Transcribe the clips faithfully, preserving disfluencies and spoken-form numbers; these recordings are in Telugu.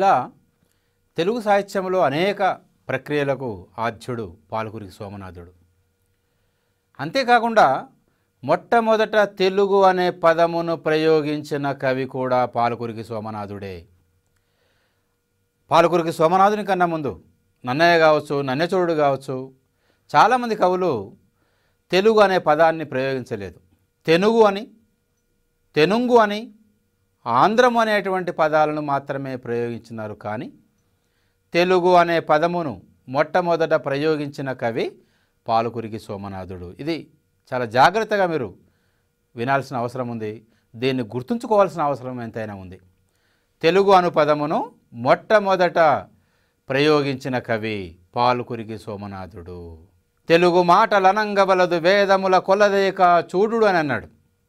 ఇలా తెలుగు సాహిత్యంలో అనేక ప్రక్రియలకు ఆద్యుడు పాలకురికి సోమనాథుడు. అంతేకాకుండా మొట్టమొదట తెలుగు అనే పదమును ప్రయోగించిన కవి కూడా పాలకురికి సోమనాథుడే. పాలకురికి సోమనాథుని కన్నా ముందు నన్నయ్య కావచ్చు, నన్నచోడు కావచ్చు, చాలామంది కవులు తెలుగు అనే పదాన్ని ప్రయోగించలేదు. తెనుగు అని, తెనుంగు అని, ఆంధ్రము అనేటువంటి పదాలను మాత్రమే ప్రయోగించినారు. కానీ తెలుగు అనే పదమును మొట్టమొదట ప్రయోగించిన కవి పాలకురికి సోమనాథుడు. ఇది చాలా జాగ్రత్తగా మీరు వినాల్సిన అవసరం ఉంది. దీన్ని గుర్తుంచుకోవాల్సిన అవసరం ఎంతైనా ఉంది. తెలుగు అను పదమును మొట్టమొదట ప్రయోగించిన కవి పాలకురికి సోమనాథుడు. తెలుగు మాటలనంగబలదు వేదముల కొలదేక చూడుడు అని అన్నాడు.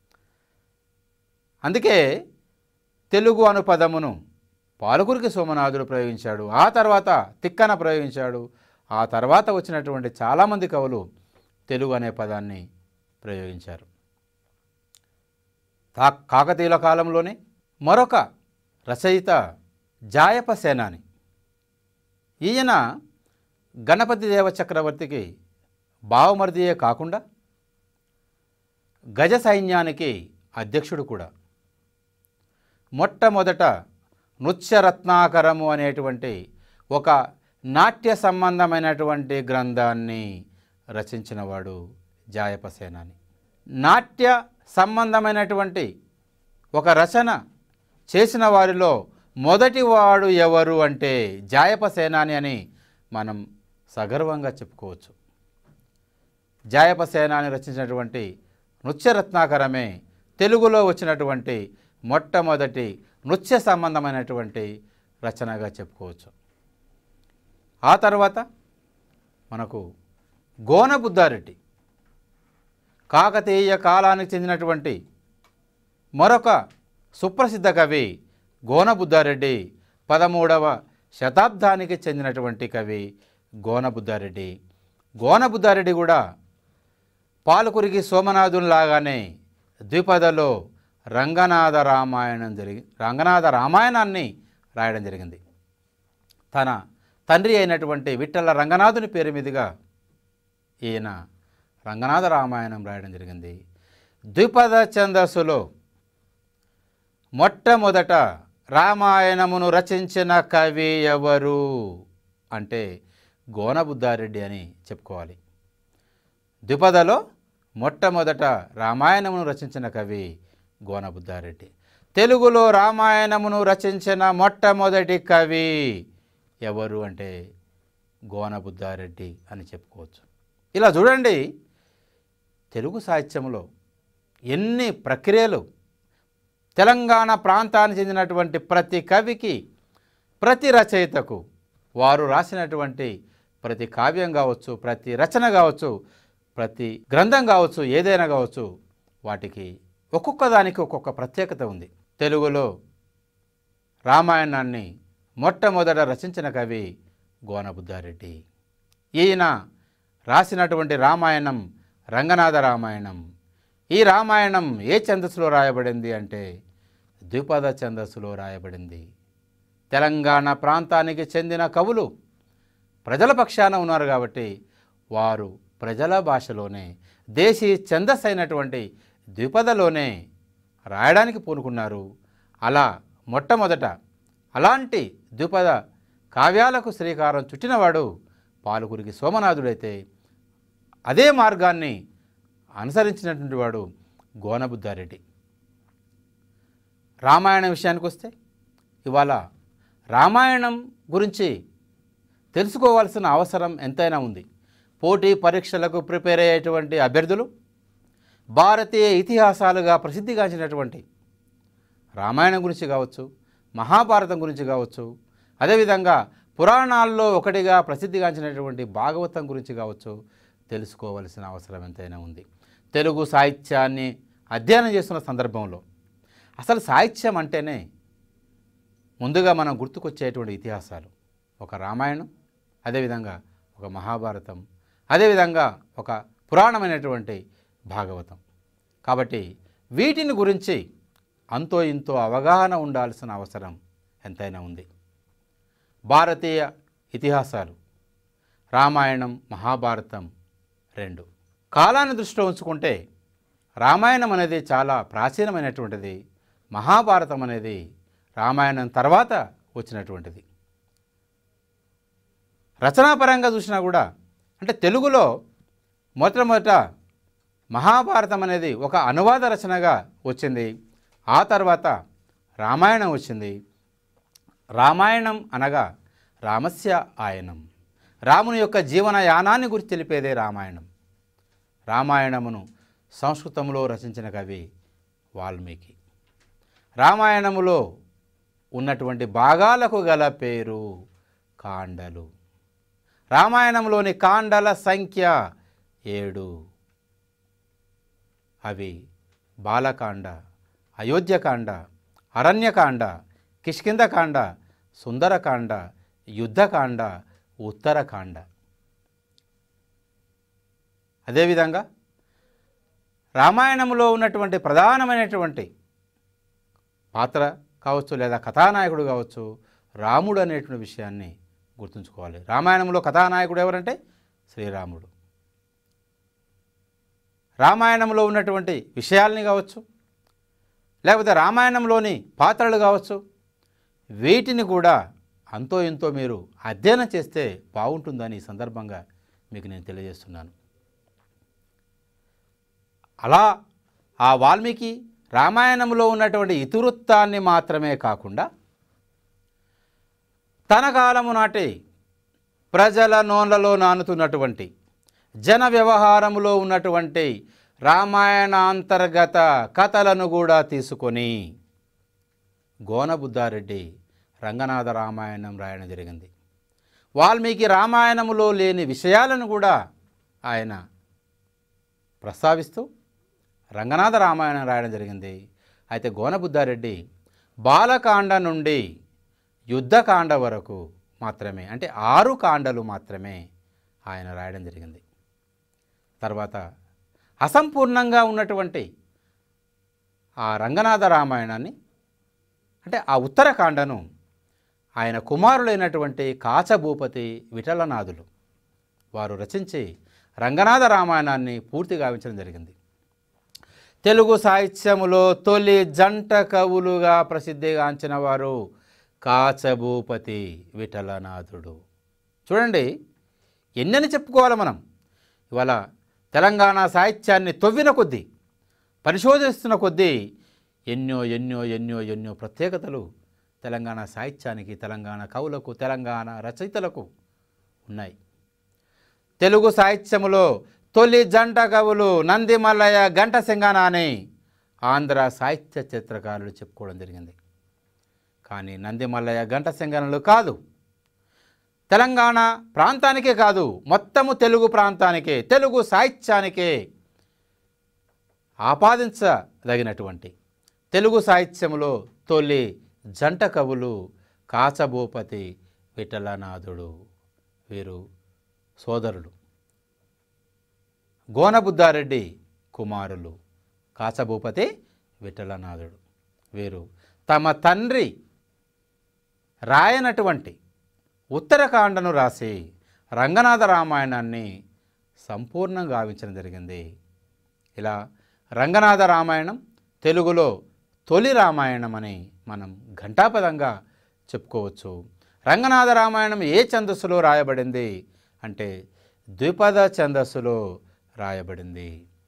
అందుకే తెలుగు అను పదమును పాలకురికి సోమనాథుడు ప్రయోగించాడు. ఆ తర్వాత తిక్కన ప్రయోగించాడు. ఆ తర్వాత వచ్చినటువంటి చాలామంది కవులు తెలుగు అనే పదాన్ని ప్రయోగించారు. తా కాకతీయుల కాలంలోనే మరొక రచయిత జాయప సేనాని. ఈయన గణపతి దేవ చక్రవర్తికి బావమర్దియే కాకుండా గజ సైన్యానికి అధ్యక్షుడు కూడా. మొట్టమొదట నృత్యరత్నాకరము అనేటువంటి ఒక నాట్య సంబంధమైనటువంటి గ్రంథాన్ని రచించినవాడు జాయప సేనాని. నాట్య సంబంధమైనటువంటి ఒక రచన చేసిన వారిలో మొదటివాడు ఎవరు అంటే జాయప సేనాని అని మనం సగర్వంగా చెప్పుకోవచ్చు. జాయప సేనాని రచించినటువంటి నృత్యరత్నాకరమే తెలుగులో వచ్చినటువంటి మొట్టమొదటి నృత్య సంబంధమైనటువంటి రచనగా చెప్పుకోవచ్చు. ఆ తర్వాత మనకు గోనబుద్ధారెడ్డి, కాకతీయ కాలానికి చెందినటువంటి మరొక సుప్రసిద్ధ కవి గోనబుద్ధారెడ్డి. పదమూడవ శతాబ్దానికి చెందినటువంటి కవి గోనబుద్ధారెడ్డి. గోనబుద్ధారెడ్డి కూడా పాలకురికి సోమనాథునిలాగానే ద్విపదలో రంగనాథ రామాయణం జరిగి రంగనాథ రామాయణాన్ని రాయడం జరిగింది. తన తండ్రి అయినటువంటి విఠల రంగనాథుని పేరు మీదుగా ఈయన రంగనాథ రామాయణం రాయడం జరిగింది. ద్విపద ఛందస్సులో మొట్టమొదట రామాయణమును రచించిన కవి ఎవరు అంటే గోనబుద్ధారెడ్డి అని చెప్పుకోవాలి. ద్విపదలో మొట్టమొదట రామాయణమును రచించిన కవి గోనబుద్ధారెడ్డి. తెలుగులో రామాయణమును రచించిన మొట్టమొదటి కవి ఎవరు అంటే గోనబుద్ధారెడ్డి అని చెప్పుకోవచ్చు. ఇలా చూడండి, తెలుగు సాహిత్యంలో ఎన్ని ప్రక్రియలు. తెలంగాణ ప్రాంతానికి చెందినటువంటి ప్రతి కవికి, ప్రతి రచయితకు వారు రాసినటువంటి ప్రతి కావ్యం కావచ్చు, ప్రతి రచన కావచ్చు, ప్రతి గ్రంథం కావచ్చు, ఏదైనా కావచ్చు, వాటికి ఒక్కొక్క దానికి ఒక్కొక్క ప్రత్యేకత ఉంది. తెలుగులో రామాయణాన్ని మొట్టమొదట రచించిన కవి గోనబుద్ధారెడ్డి. ఈయన రాసినటువంటి రామాయణం రంగనాథ రామాయణం. ఈ రామాయణం ఏ ఛందస్సులో రాయబడింది అంటే ద్విపద ఛందస్సులో రాయబడింది. తెలంగాణ ప్రాంతానికి చెందిన కవులు ప్రజల పక్షాన ఉన్నారు కాబట్టి వారు ప్రజల భాషలోనే, దేశీ ఛందస్సు అయినటువంటి ద్విపదలోనే రాయడానికి పూనుకున్నారు. అలా మొట్టమొదట అలాంటి ద్విపద కావ్యాలకు శ్రీకారం చుట్టినవాడు పాలకురికి సోమనాథుడైతే, అదే మార్గాన్ని అనుసరించినటువంటి వాడు గోనబుద్ధారెడ్డి. రామాయణం విషయానికి వస్తే, ఇవాళ రామాయణం గురించి తెలుసుకోవాల్సిన అవసరం ఎంతైనా ఉంది. పోటీ పరీక్షలకు ప్రిపేర్ అయ్యేటువంటి అభ్యర్థులు భారతీయ ఇతిహాసాలుగా ప్రసిద్ధిగాంచినటువంటి రామాయణం గురించి కావచ్చు, మహాభారతం గురించి కావచ్చు, అదేవిధంగా పురాణాల్లో ఒకటిగా ప్రసిద్ధిగాంచినటువంటి భాగవతం గురించి కావచ్చు తెలుసుకోవాల్సిన అవసరం ఎంతైనా ఉంది. తెలుగు సాహిత్యాన్ని అధ్యయనం చేస్తున్న సందర్భంలో అసలు సాహిత్యం అంటేనే ముందుగా మనం గుర్తుకొచ్చేటువంటి ఇతిహాసాలు ఒక రామాయణం, అదేవిధంగా ఒక మహాభారతం, అదేవిధంగా ఒక పురాణమైనటువంటి భాగవతం. కాబట్టి వీటిని గురించి అంతో ఇంతో అవగాహన ఉండాల్సిన అవసరం ఎంతైనా ఉంది. భారతీయ ఇతిహాసాలు రామాయణం, మహాభారతం రెండు. కాలాన్ని దృష్టిలో ఉంచుకుంటే రామాయణం అనేది చాలా ప్రాచీనమైనటువంటిది, మహాభారతం అనేది రామాయణం తర్వాత వచ్చినటువంటిది. రచనాపరంగా చూసినా కూడా అంటే తెలుగులో మొట్టమొదట మహాభారతం అనేది ఒక అనువాద రచనగా వచ్చింది. ఆ తర్వాత రామాయణం వచ్చింది. రామాయణం అనగా రామస్య ఆయనం, రాముని యొక్క జీవనయానాన్ని గురించి తెలిపేదే రామాయణం. రామాయణమును సంస్కృతంలో రచించిన కవి వాల్మీకి. రామాయణములో ఉన్నటువంటి భాగాలకు గల పేరు కాండలు. రామాయణంలోని కాండల సంఖ్య ఏడు. అవి బాలకాండ, అయోధ్యకాండ, అరణ్యకాండ, కిష్కింధకాండ, సుందరకాండ, యుద్ధకాండ, ఉత్తరకాండ. అదేవిధంగా రామాయణంలో ఉన్నటువంటి ప్రధానమైనటువంటి పాత్ర కావచ్చు లేదా కథానాయకుడు కావచ్చు రాముడు అనేటువంటి విషయాన్ని గుర్తుంచుకోవాలి. రామాయణంలో కథానాయకుడు ఎవరంటే శ్రీరాముడు. రామాయణంలో ఉన్నటువంటి విషయాల్ని కావచ్చు లేకపోతే రామాయణంలోని పాత్రలు కావచ్చు వీటిని కూడా అంతో ఇంతో మీరు అధ్యయనం చేస్తే బాగుంటుందని ఈ సందర్భంగా మీకు నేను తెలియజేస్తున్నాను. అలా ఆ వాల్మీకి రామాయణంలో ఉన్నటువంటి ఇతివృత్తాన్ని మాత్రమే కాకుండా తన కాలము నాటి ప్రజల నోళ్లలో నానుతున్నటువంటి జన వ్యవహారములో ఉన్నటువంటి రామాయణాంతర్గత కథలను కూడా తీసుకొని గోనబుద్ధారెడ్డి రంగనాథ రామాయణం రాయడం జరిగింది. వాల్మీకి రామాయణములో లేని విషయాలను కూడా ఆయన ప్రస్తావిస్తూ రంగనాథ రామాయణం రాయడం జరిగింది. అయితే గోనబుద్ధారెడ్డి బాలకాండ నుండి యుద్ధకాండ వరకు మాత్రమే అంటే ఆరు కాండలు మాత్రమే ఆయన రాయడం జరిగింది. తర్వాత అసంపూర్ణంగా ఉన్నటువంటి ఆ రంగనాథ రామాయణాన్ని అంటే ఆ ఉత్తరకాండను ఆయన కుమారులైనటువంటి కాచభూపతి విఠలనాథులు వారు రచించి రంగనాథ రామాయణాన్ని పూర్తి గావించడం జరిగింది. తెలుగు సాహిత్యములో తొలి జంట కవులుగా ప్రసిద్ధిగాంచిన వారు కాచభూపతి విఠలనాథుడు. చూడండి ఎన్నని చెప్పుకోవాలి మనం. ఇవాళ తెలంగాణ సాహిత్యాన్ని తవ్విన కొద్దీ పరిశోధిస్తున్న కొద్దీ ఎన్నో ఎన్నో ఎన్నో ఎన్నో ప్రత్యేకతలు తెలంగాణ సాహిత్యానికి, తెలంగాణ కవులకు, తెలంగాణ రచయితలకు ఉన్నాయి. తెలుగు సాహిత్యములో తొలి జంట కవులు నందిమల్లయ్య, ఘంటసింగన అని ఆంధ్ర సాహిత్య చిత్రకారులు చెప్పుకోవడం జరిగింది. కానీ నందిమల్లయ్య, ఘంటసింగనలు కాదు, తెలంగాణ ప్రాంతానికే కాదు మొత్తము తెలుగు ప్రాంతానికే, తెలుగు సాహిత్యానికే ఆపాదించదగినటువంటి తెలుగు సాహిత్యములో తొలి జంట కవులు కాచభూపతి విఠలనాథుడు. వీరు సోదరులు, గోనబుద్ధారెడ్డి కుమారులు కాచభూపతి విఠలనాథుడు. వీరు తమ తండ్రి రాయనటువంటి ఉత్తరకాండను రాసి రంగనాథ రామాయణాన్ని సంపూర్ణంగా గావించడం జరిగింది. ఇలా రంగనాథ రామాయణం తెలుగులో తొలి రామాయణం అని మనం ఘంటాపదంగా చెప్పుకోవచ్చు. రంగనాథ రామాయణం ఏ ఛందస్సులో రాయబడింది అంటే ద్విపద ఛందస్సులో రాయబడింది.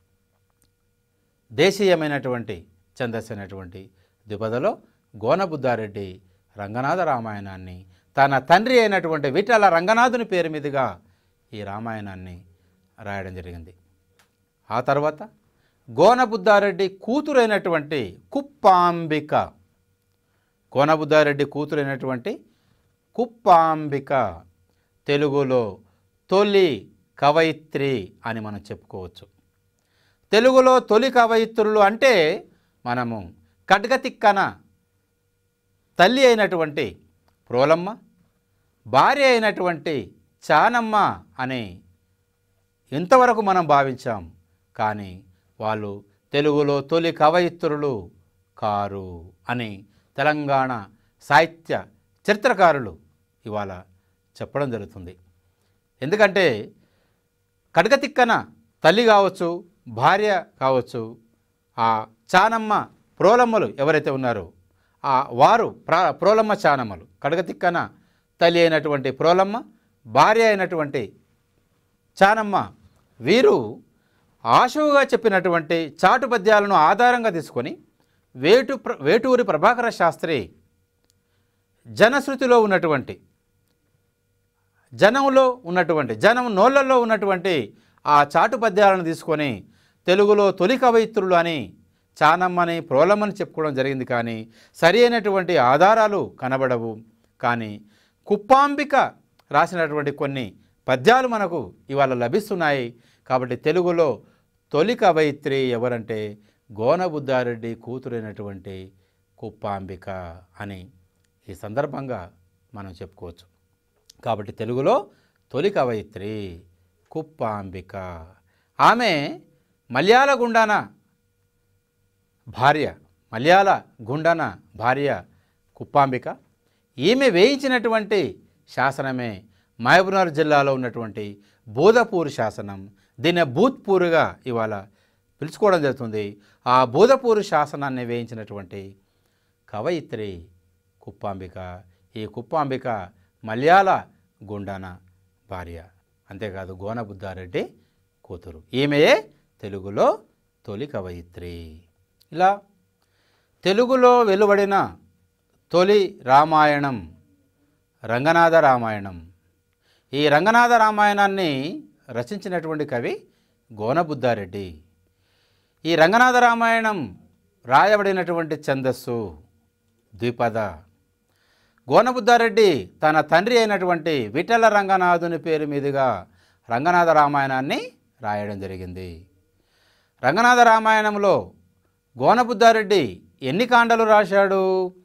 దేశీయమైనటువంటి ఛందస్సు అయినటువంటి ద్విపదలో గోనబుద్ధారెడ్డి రంగనాథ రామాయణాన్ని తన తండ్రి అయినటువంటి విఠల రంగనాథుని పేరు మీదుగా ఈ రామాయణాన్ని రాయడం జరిగింది. ఆ తర్వాత గోనబుద్ధారెడ్డి కూతురైనటువంటి కుప్పాంబిక గోనబుద్ధారెడ్డి కూతురైనటువంటి కుప్పాంబిక తెలుగులో తొలి కవయిత్రి అని మనం చెప్పుకోవచ్చు. తెలుగులో తొలి కవయిత్రులు అంటే మనము ఖడ్గతిక్కన తల్లి అయినటువంటి ప్రోలమ్మ, భార్య అయినటువంటి చానమ్మ అని ఇంతవరకు మనం భావించాం. కానీ వాళ్ళు తెలుగులో తొలి కవయిత్రులు కారు అని తెలంగాణ సాహిత్య చరిత్రకారులు ఇవాళ చెప్పడం జరుగుతుంది. ఎందుకంటే కడగతిక్కన తల్లి కావచ్చు, భార్య కావచ్చు, ఆ చానమ్మ ప్రోలమ్మలు ఎవరైతే ఉన్నారో ఆ వారు ప్రా ప్రోలమ్మ చానమ్మలు, కడగతిక్కన తల్లి అయినటువంటి ప్రోలమ్మ, భార్య అయినటువంటి చానమ్మ, వీరు ఆశువుగా చెప్పినటువంటి చాటు పద్యాలను ఆధారంగా తీసుకొని వేటు వేటూరి ప్రభాకర శాస్త్రి జనశ్రుతిలో ఉన్నటువంటి జనంలో ఉన్నటువంటి జనం నోళ్లలో ఉన్నటువంటి ఆ చాటు పద్యాలను తీసుకొని తెలుగులో తొలి కవయిత్రులు అని చానమ్మని ప్రోలమ్మని చెప్పుకోవడం జరిగింది. కానీ సరి అయినటువంటి ఆధారాలు కనబడవు. కానీ కుప్పాంబిక రాసినటువంటి కొన్ని పద్యాలు మనకు ఇవాళ లభిస్తున్నాయి. కాబట్టి తెలుగులో తొలి కవయిత్రి ఎవరంటే గోనబుద్ధారెడ్డి కూతురైనటువంటి కుప్పాంబిక అని ఈ సందర్భంగా మనం చెప్పుకోవచ్చు. కాబట్టి తెలుగులో తొలి కవయిత్రి కుప్పాంబిక. ఆమె మలయాళ గుండాన భార్య, మలయాళ గుండాన భార్య కుప్పాంబిక. ఈమె వేయించినటువంటి శాసనమే మహబూబ్నగర్ జిల్లాలో ఉన్నటువంటి బోధపూర్ శాసనం. దీన్ని భూత్పూర్గా ఇవాళ పిలుచుకోవడం జరుగుతుంది. ఆ బోధపూర్ శాసనాన్ని వేయించినటువంటి కవయిత్రి కుప్పాంబిక. ఈ కుప్పాంబిక మలయాళ గుండాన భార్య, అంతేకాదు గోనబుద్ధారెడ్డి కూతురు. ఈమెయే తెలుగులో తొలి కవయిత్రి. ఇలా తెలుగులో వెలువడిన తొలి రామాయణం రంగనాథ రామాయణం. ఈ రంగనాథ రామాయణాన్ని రచించినటువంటి కవి గోనబుద్ధారెడ్డి. ఈ రంగనాథ రామాయణం రాయబడినటువంటి ఛందస్సు ద్విపద. గోనబుద్ధారెడ్డి తన తండ్రి అయినటువంటి విఠల రంగనాథుని పేరు మీదుగా రంగనాథ రామాయణాన్ని రాయడం జరిగింది. రంగనాథ రామాయణంలో గోనబుద్ధారెడ్డి ఎన్ని కాండలు రాశాడు?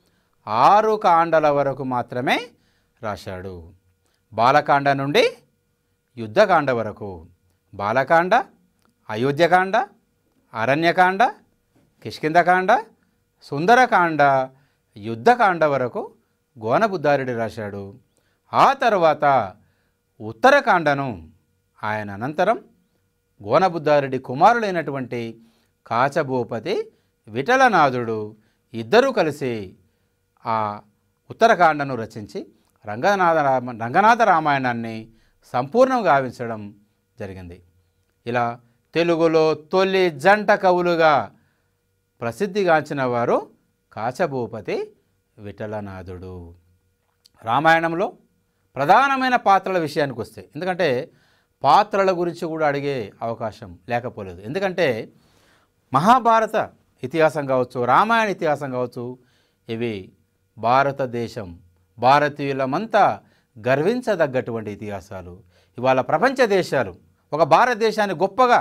ఆరు కాండల వరకు మాత్రమే రాశాడు. బాలకాండ నుండి యుద్ధకాండ వరకు. బాలకాండ, అయోధ్యకాండ, అరణ్యకాండ, కిష్కింధకాండ, సుందరకాండ, యుద్ధకాండ వరకు గోనబుద్ధారెడ్డి రాశాడు. ఆ తర్వాత ఉత్తరకాండను ఆయన అనంతరం గోనబుద్ధారెడ్డి కుమారులైనటువంటి కాచభూపతి, విఠలనాథుడు ఇద్దరూ కలిసి ఆ ఉత్తరకాండను రచించి రంగనాథ రామ రంగనాథ రామాయణాన్ని సంపూర్ణంగా గావించడం జరిగింది. ఇలా తెలుగులో తొలి జంట కవులుగా ప్రసిద్ధిగాంచిన వారు కాచభూపతి, విఠలనాథుడు. రామాయణంలో ప్రధానమైన పాత్రల విషయానికి వస్తే, ఎందుకంటే పాత్రల గురించి కూడా అడిగే అవకాశం లేకపోలేదు. ఎందుకంటే మహాభారత ఇతిహాసం కావచ్చు, రామాయణ ఇతిహాసం కావచ్చు, ఇవి భారతదేశం భారతీయులమంతా గర్వించదగ్గటువంటి ఇతిహాసాలు. ఇవాళ ప్రపంచ దేశాలు ఒక భారతదేశాన్ని గొప్పగా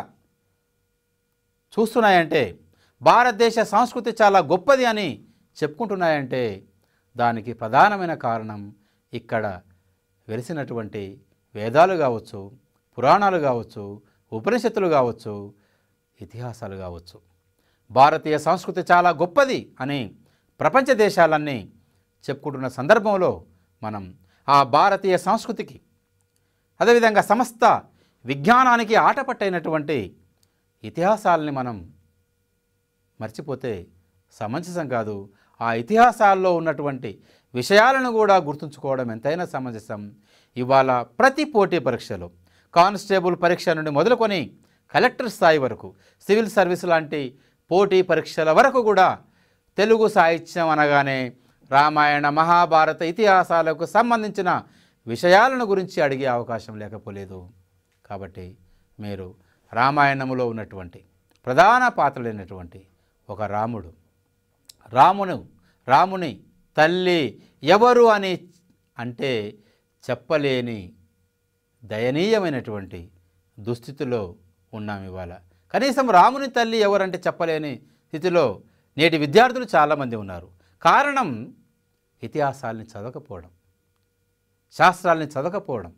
చూస్తున్నాయంటే, భారతదేశ సంస్కృతి చాలా గొప్పది అని చెప్పుకుంటున్నాయంటే దానికి ప్రధానమైన కారణం ఇక్కడ వెలిసినటువంటి వేదాలు కావచ్చు, పురాణాలు కావచ్చు, ఉపనిషత్తులు కావచ్చు, ఇతిహాసాలు కావచ్చు. భారతీయ సంస్కృతి చాలా గొప్పది అని ప్రపంచ దేశాలన్నీ చెప్పుకుంటున్న సందర్భంలో మనం ఆ భారతీయ సంస్కృతికి, అదేవిధంగా సమస్త విజ్ఞానానికి ఆటపట్టైనటువంటి ఇతిహాసాలని మనం మర్చిపోతే సమంజసం కాదు. ఆ ఇతిహాసాల్లో ఉన్నటువంటి విషయాలను కూడా గుర్తుంచుకోవడం ఎంతైనా సమంజసం. ఇవాళ ప్రతి పోటీ పరీక్షలో కానిస్టేబుల్ పరీక్ష నుండి మొదలుకొని కలెక్టర్ స్థాయి వరకు, సివిల్ సర్వీస్ లాంటి పోటీ పరీక్షల వరకు కూడా తెలుగు సాహిత్యం అనగానే రామాయణ, మహాభారత ఇతిహాసాలకు సంబంధించిన విషయాలను గురించి అడిగే అవకాశం లేకపోలేదు. కాబట్టి మీరు రామాయణంలో ఉన్నటువంటి ప్రధాన పాత్రలైనటువంటి ఒక రాముడు, రామును రాముని తల్లి ఎవరు అని అంటే చెప్పలేని దయనీయమైనటువంటి దుస్థితిలో ఉన్నాం ఇవాళ. కనీసం రాముని తల్లి ఎవరంటే చెప్పలేని స్థితిలో నేటి విద్యార్థులు చాలామంది ఉన్నారు. కారణం ఇతిహాసాలని చదవకపోవడం, శాస్త్రాలని చదవకపోవడం.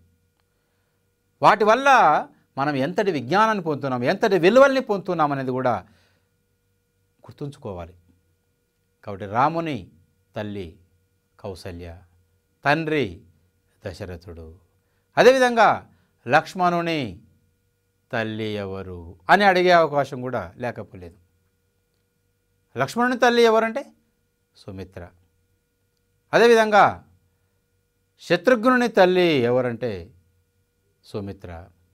వాటి వల్ల మనం ఎంతటి విజ్ఞానాన్ని పొందుతున్నాం, ఎంతటి విలువల్ని పొందుతున్నాం అనేది కూడా గుర్తుంచుకోవాలి. కాబట్టి రాముని తల్లి కౌసల్య, తండ్రి దశరథుడు. అదేవిధంగా లక్ష్మణుని తల్లి ఎవరు అని అడిగే అవకాశం కూడా లేకపోలేదు. లక్ష్మణుని తల్లి ఎవరంటే సుమిత్ర. అదేవిధంగా శత్రుఘ్నుని తల్లి ఎవరంటే సుమిత్ర.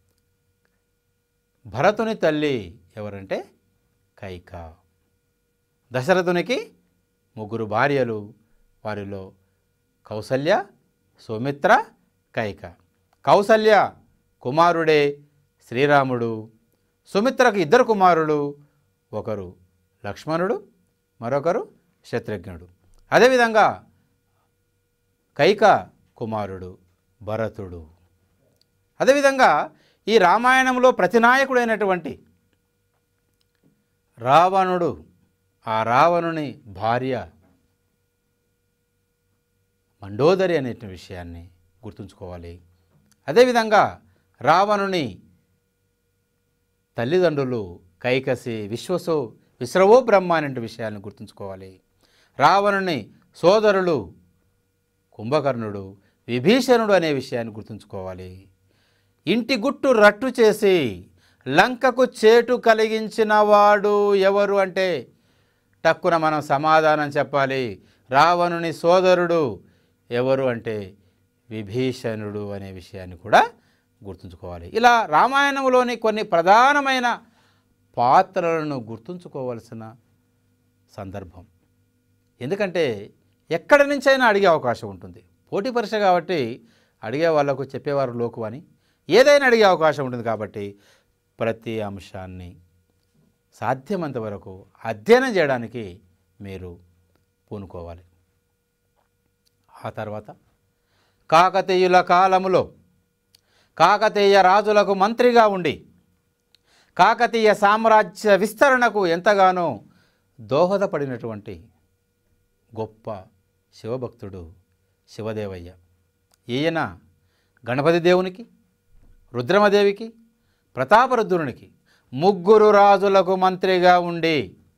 భరతుని తల్లి ఎవరంటే కైక. దశరథునికి ముగ్గురు భార్యలు, వారిలో కౌసల్య, సుమిత్ర, కైక. కౌసల్య కుమారుడే శ్రీరాముడు. సుమిత్రకు ఇద్దరు కుమారులు, ఒకరు లక్ష్మణుడు, మరొకరు శత్రుఘ్నుడు. అదేవిధంగా కైక కుమారుడు భరతుడు. అదేవిధంగా ఈ రామాయణంలో ప్రతినాయకుడైనటువంటి రావణుడు, ఆ రావణుని భార్య మండోదరి అనే విషయాన్ని గుర్తుంచుకోవాలి. అదేవిధంగా రావణుని తల్లిదండ్రులు కైకసి, విశ్వసో విశ్రవో బ్రహ్మ అనే విషయాన్ని గుర్తుంచుకోవాలి. రావణుని సోదరులు కుంభకర్ణుడు, విభీషణుడు అనే విషయాన్ని గుర్తుంచుకోవాలి. ఇంటి గుట్టు రట్టు చేసి లంకకు చేటు కలిగించిన వాడు ఎవరు అంటే టక్కున మనం సమాధానం చెప్పాలి. రావణుని సోదరుడు ఎవరు అంటే విభీషణుడు అనే విషయాన్ని కూడా గుర్తుంచుకోవాలి. ఇలా రామాయణంలోని కొన్ని ప్రధానమైన పాత్రలను గుర్తుంచుకోవాల్సిన సందర్భం. ఎందుకంటే ఎక్కడి నుంచైనా అడిగే అవకాశం ఉంటుంది. పోటీ పరీక్ష కాబట్టి అడిగే వాళ్ళకు చెప్పేవారు లోకు అని ఏదైనా అడిగే అవకాశం ఉంటుంది. కాబట్టి ప్రతి అంశాన్ని సాధ్యమంత వరకు అధ్యయనం చేయడానికి మీరు పూనుకోవాలి. ఆ తర్వాత కాకతీయుల కాలములో కాకతీయ రాజులకు మంత్రిగా ఉండి కాకతీయ సామ్రాజ్య విస్తరణకు ఎంతగానో దోహదపడినటువంటి గొప్ప శివభక్తుడు శివదేవయ్య. ఈయన గణపతి దేవునికి, రుద్రమదేవికి, ప్రతాపరుద్రునికి ముగ్గురు రాజులకు మంత్రిగా ఉండి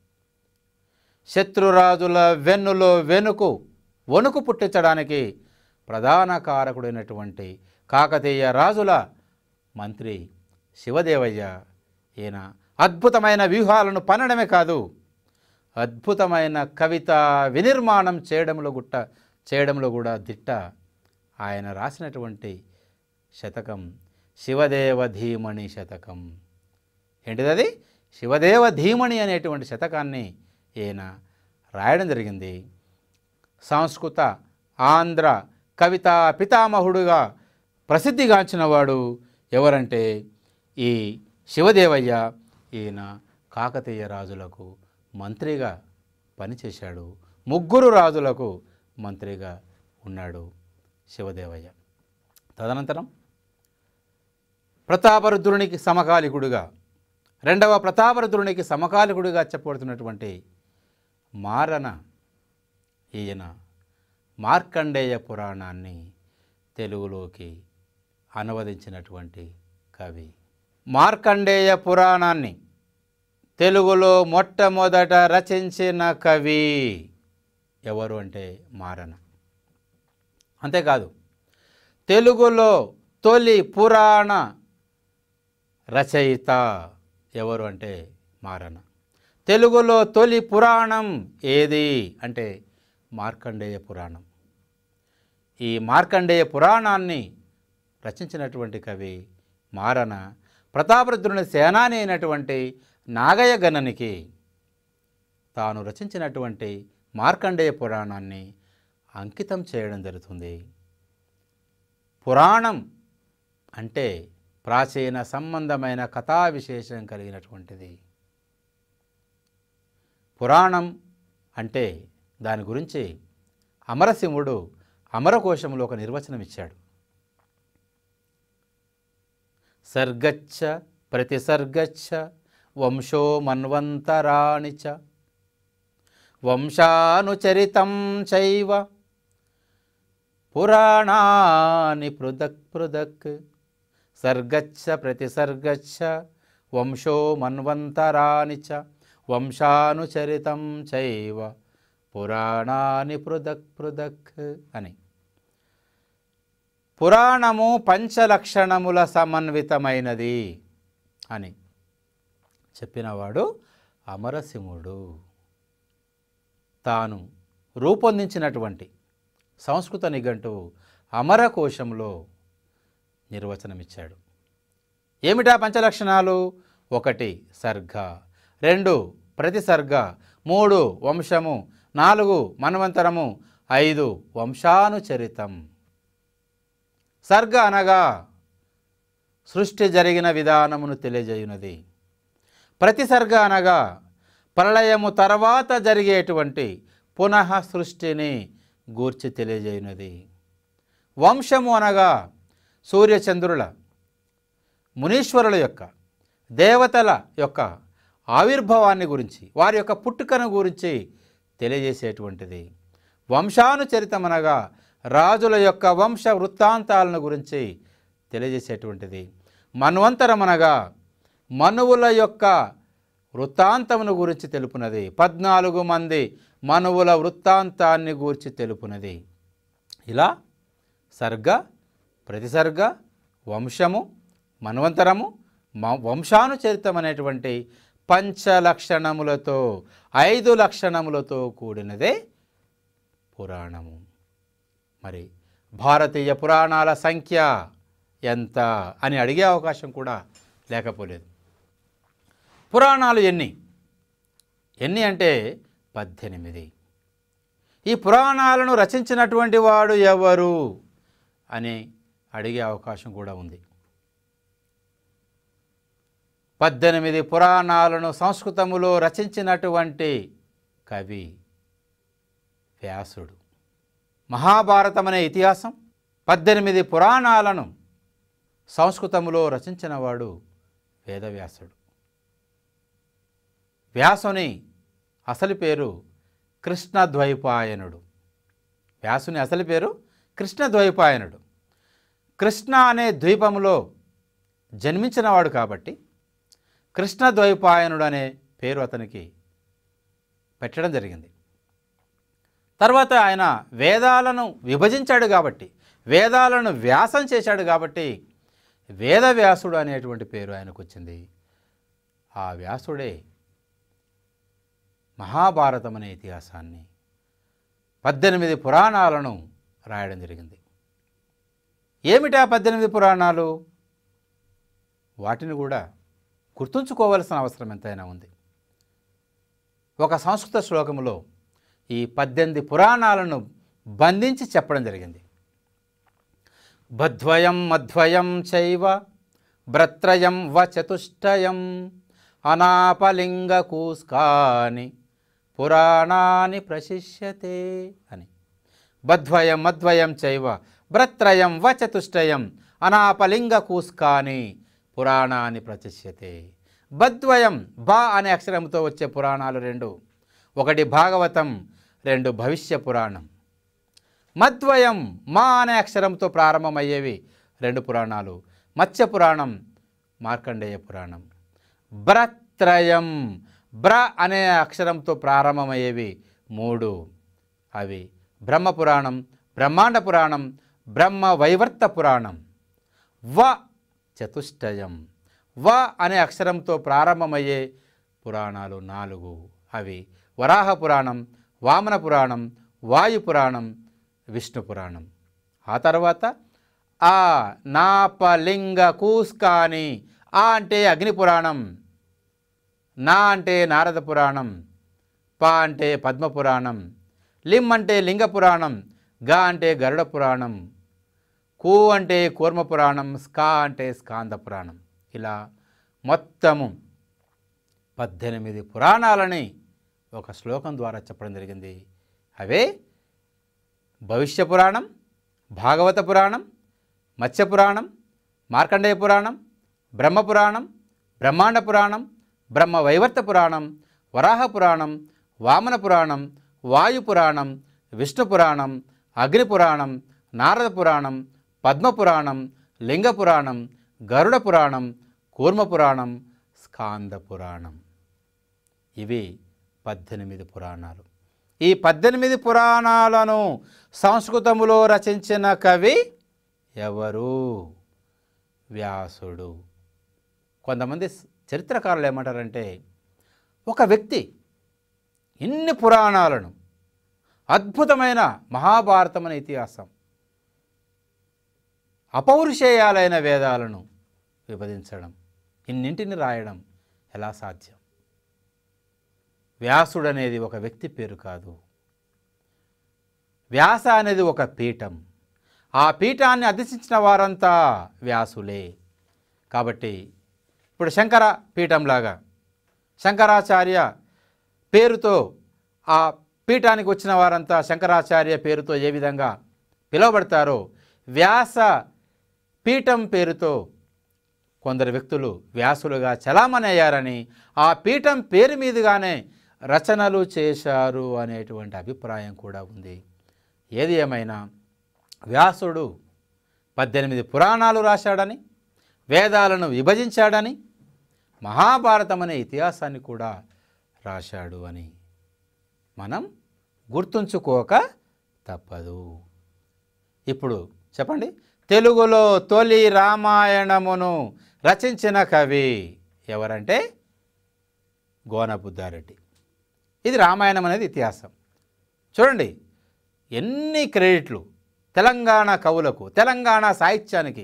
శత్రురాజుల వెన్నులో వెనుకు వణుకు పుట్టించడానికి ప్రధాన కారకుడైనటువంటి కాకతీయ రాజుల మంత్రి శివదేవయ్య. ఈయన అద్భుతమైన వ్యూహాలను పన్నడమే కాదు, అద్భుతమైన కవిత వినిర్మాణం చేయడంలో గుట్ట చేయడంలో కూడా దిట్ట. ఆయన రాసినటువంటి శతకం శివదేవ ధీమణి శతకం. ఏంటిది? శివదేవ ధీమణి అనేటువంటి శతకాన్ని ఈయన రాయడం జరిగింది. సంస్కృత ఆంధ్ర కవితా పితామహుడుగా ప్రసిద్ధిగాంచిన వాడు ఎవరంటే ఈ శివదేవయ్య. ఈయన కాకతీయ రాజులకు మంత్రిగా పనిచేశాడు. ముగ్గురు రాజులకు మంత్రిగా ఉన్నాడు శివదేవయ్య. తదనంతరం ప్రతాపరుద్రునికి సమకాలికుడుగా, రెండవ ప్రతాపరుద్రునికి సమకాలికుడిగా చెప్పబడుతున్నటువంటి మారన ఈయన మార్కండేయ పురాణాన్ని తెలుగులోకి అనువదించినటువంటి కవి. మార్కండేయ పురాణాన్ని తెలుగులో మొట్టమొదట రచించిన కవి ఎవరు అంటే మారన. అంతేకాదు తెలుగులో తొలి పురాణ రచయిత ఎవరు అంటే మారన. తెలుగులో తొలి పురాణం ఏది అంటే మార్కండేయ పురాణం. ఈ మార్కండేయ పురాణాన్ని రచించినటువంటి కవి మారన ప్రతాపరుద్రుని సేనాని అయినటువంటి నాగయ్య గణనికి తాను రచించినటువంటి మార్కండేయ పురాణాన్ని అంకితం చేయడం జరుగుతుంది. పురాణం అంటే ప్రాచీన సంబంధమైన కథా విశేషం కలిగినటువంటిది. పురాణం అంటే దాని గురించి అమరసింహుడు అమరకోశంలో ఒక నిర్వచనం ఇచ్చాడు. సర్గచ్చ ప్రతిసర్గచ్చ వంశో మన్వంతరాణి చ వంశానుచరితం చైవ పురాణాని పృథక్ పృథక్. సర్గచ్చ ప్రతిసర్గచ్చ వంశో మన్వంతరాణి చ వంశానుచరితం చైవ పురాణాని పృథక్ పృథక్ అని. పురాణము పంచలక్షణముల సమన్వితమైనది అని చెప్పినవాడు అమరసింహుడు. తాను రూపొందించినటువంటి సంస్కృత నిఘంటువు అమరకోశంలో నిర్వచనమిచ్చాడు. ఏమిటా పంచలక్షణాలు? ఒకటి సర్గ, రెండు ప్రతిసర్గ, మూడు వంశము, నాలుగు మన్వంతరము, ఐదు వంశానుచరితం. సర్గ అనగా సృష్టి జరిగిన విధానమును తెలియజేయునది. ప్రతిసర్గ అనగా ప్రళయము తర్వాత జరిగేటువంటి పునః సృష్టిని గూర్చి తెలియజేయునది. వంశము అనగా సూర్యచంద్రుల, మునీశ్వరుల యొక్క, దేవతల యొక్క ఆవిర్భావాన్ని గురించి, వారి యొక్క పుట్టుకను గురించి తెలియజేసేటువంటిది. వంశానుచరితం అనగా రాజుల యొక్క వంశ వృత్తాంతాలను గురించి తెలియజేసేటువంటిది. మన్వంతరం అనగా మనువుల యొక్క వృత్తాంతమును గురించి తెలుపునది. పద్నాలుగు మంది మనువుల వృత్తాంతాన్ని గూర్చి తెలుపునది. ఇలా సర్గ, ప్రతిసర్గ, వంశము, మన్వంతరము, వంశానుచరితం అనేటువంటి పంచలక్షణములతో, ఐదు లక్షణములతో కూడినదే పురాణము. మరి భారతీయ పురాణాల సంఖ్య ఎంత అని అడిగే అవకాశం కూడా లేకపోలేదు. పురాణాలు ఎన్ని? ఎన్ని అంటే పద్దెనిమిది. ఈ పురాణాలను రచించినటువంటి వాడు ఎవరు అని అడిగే అవకాశం కూడా ఉంది. పద్దెనిమిది పురాణాలను సంస్కృతములో రచించినటువంటి కవి వ్యాసుడు. మహాభారతం అనే ఇతిహాసం, పద్దెనిమిది పురాణాలను సంస్కృతములో రచించినవాడు వేదవ్యాసుడు. వ్యాసుని అసలు పేరు కృష్ణద్వైపాయనుడు. వ్యాసుని అసలు పేరు కృష్ణద్వైపాయనుడు. కృష్ణ అనే ద్వీపములో జన్మించినవాడు కాబట్టి కృష్ణద్వైపాయనుడు అనే పేరు అతనికి పెట్టడం జరిగింది. తర్వాత ఆయన వేదాలను విభజించాడు కాబట్టి, వేదాలను వ్యాసం చేశాడు కాబట్టి వేదవ్యాసుడు అనేటువంటి పేరు ఆయనకు వచ్చింది. ఆ వ్యాసుడే మహాభారతం అనే ఇతిహాసాన్ని, పద్దెనిమిది పురాణాలను రాయడం జరిగింది. ఏమిటా పద్దెనిమిది పురాణాలు? వాటిని కూడా గుర్తుంచుకోవాల్సిన అవసరం ఎంతైనా ఉంది. ఒక సంస్కృత శ్లోకములో ఈ పద్దెనిమిది పురాణాలను బంధించి చెప్పడం జరిగింది. బద్వయం మధ్వయం చైవ భ్రత్రయం వ చతుష్టయం అనాపలింగకూస్కాని పురాణాని ప్రశిష్యతే అని. బద్వయం మధ్వయం చైవ భ్రత్రయం వ చతుష్టయం అనాపలింగకూస్కాని పురాణాన్ని ప్రశిష్యతే. బద్వయం బ అనే అక్షరంతో వచ్చే పురాణాలు రెండు. ఒకటి భాగవతం, రెండు భవిష్య పురాణం. మద్వయం మా అనే అక్షరంతో ప్రారంభమయ్యేవి రెండు పురాణాలు, మత్స్య పురాణం, మార్కండేయ పురాణం. భ్రత్రయం బ్ర అనే అక్షరంతో ప్రారంభమయ్యేవి మూడు. అవి బ్రహ్మపురాణం, బ్రహ్మాండ పురాణం, బ్రహ్మ వైవర్త పురాణం. వ చతుష్టయం వ అనే అక్షరంతో ప్రారంభమయ్యే పురాణాలు నాలుగు. అవి వరాహ పురాణం, వామన పురాణం, వాయు పురాణం, విష్ణు పురాణం. ఆ తర్వాత ఆ నాపలింగ కూస్కాని, ఆ అంటే అగ్ని పురాణం, నా అంటే నారద పురాణం, ప అంటే పద్మ పురాణం, లిం అంటే లింగ పురాణం, గ అంటే గరుడ పురాణం, కు అంటే కూర్మ పురాణం, స్కా అంటే స్కాంద పురాణం. ఇలా మొత్తము పద్దెనిమిది పురాణాలని ఒక శ్లోకం ద్వారా చెప్పడం జరిగింది. అవే భవిష్య పురాణం, భాగవత పురాణం, మత్స్య పురాణం, మార్కండేయ పురాణం, బ్రహ్మ పురాణం, బ్రహ్మాండ పురాణం, బ్రహ్మ వైవర్త పురాణం, వరాహ పురాణం, వామన పురాణం, వాయు పురాణం, విష్ణు పురాణం, అగ్ని పురాణం, నారద పురాణం, పద్మ పురాణం, లింగ పురాణం, గరుడ పురాణం, కూర్మ పురాణం, స్కాంద పురాణం. ఇవి పద్దెనిమిది పురాణాలు. ఈ పద్దెనిమిది పురాణాలను సంస్కృతములో రచించిన కవి ఎవరు? వ్యాసుడు. కొంతమంది చరిత్రకారులు ఏమంటారంటే, ఒక వ్యక్తి ఇన్ని పురాణాలను, అద్భుతమైన మహాభారతం అనే ఇతిహాసం, అపౌరుషేయాలైన వేదాలను విభజించడం, ఇన్నింటిని రాయడం ఎలా సాధ్యం? వ్యాసుడు అనేది ఒక వ్యక్తి పేరు కాదు. వ్యాస అనేది ఒక పీఠం. ఆ పీఠాన్ని అధిష్ఠించిన వారంతా వ్యాసులే. కాబట్టి ఇప్పుడు శంకర పీఠంలాగా శంకరాచార్య పేరుతో ఆ పీఠానికి వచ్చిన వారంతా శంకరాచార్య పేరుతో ఏ విధంగా పిలువబడతారో, వ్యాస పీఠం పేరుతో కొందరు వ్యక్తులు వ్యాసులుగా చలామణి అయ్యారని, ఆ పీఠం పేరు మీదుగానే రచనలు చేశారు అనేటువంటి అభిప్రాయం కూడా ఉంది. ఏది ఏమైనా వ్యాసుడు పద్దెనిమిది పురాణాలు రాశాడని, వేదాలను విభజించాడని, మహాభారతం అనే ఇతిహాసాన్ని కూడా రాశాడు అని మనం గుర్తుంచుకోక తప్పదు. ఇప్పుడు చెప్పండి, తెలుగులో తొలి రామాయణమును రచించిన కవి ఎవరంటే గోనబుద్ధారెడ్డి. ఇది రామాయణం అనేది ఇతిహాసం. చూడండి ఎన్ని క్రెడిట్లు తెలంగాణ కవులకు, తెలంగాణ సాహిత్యానికి,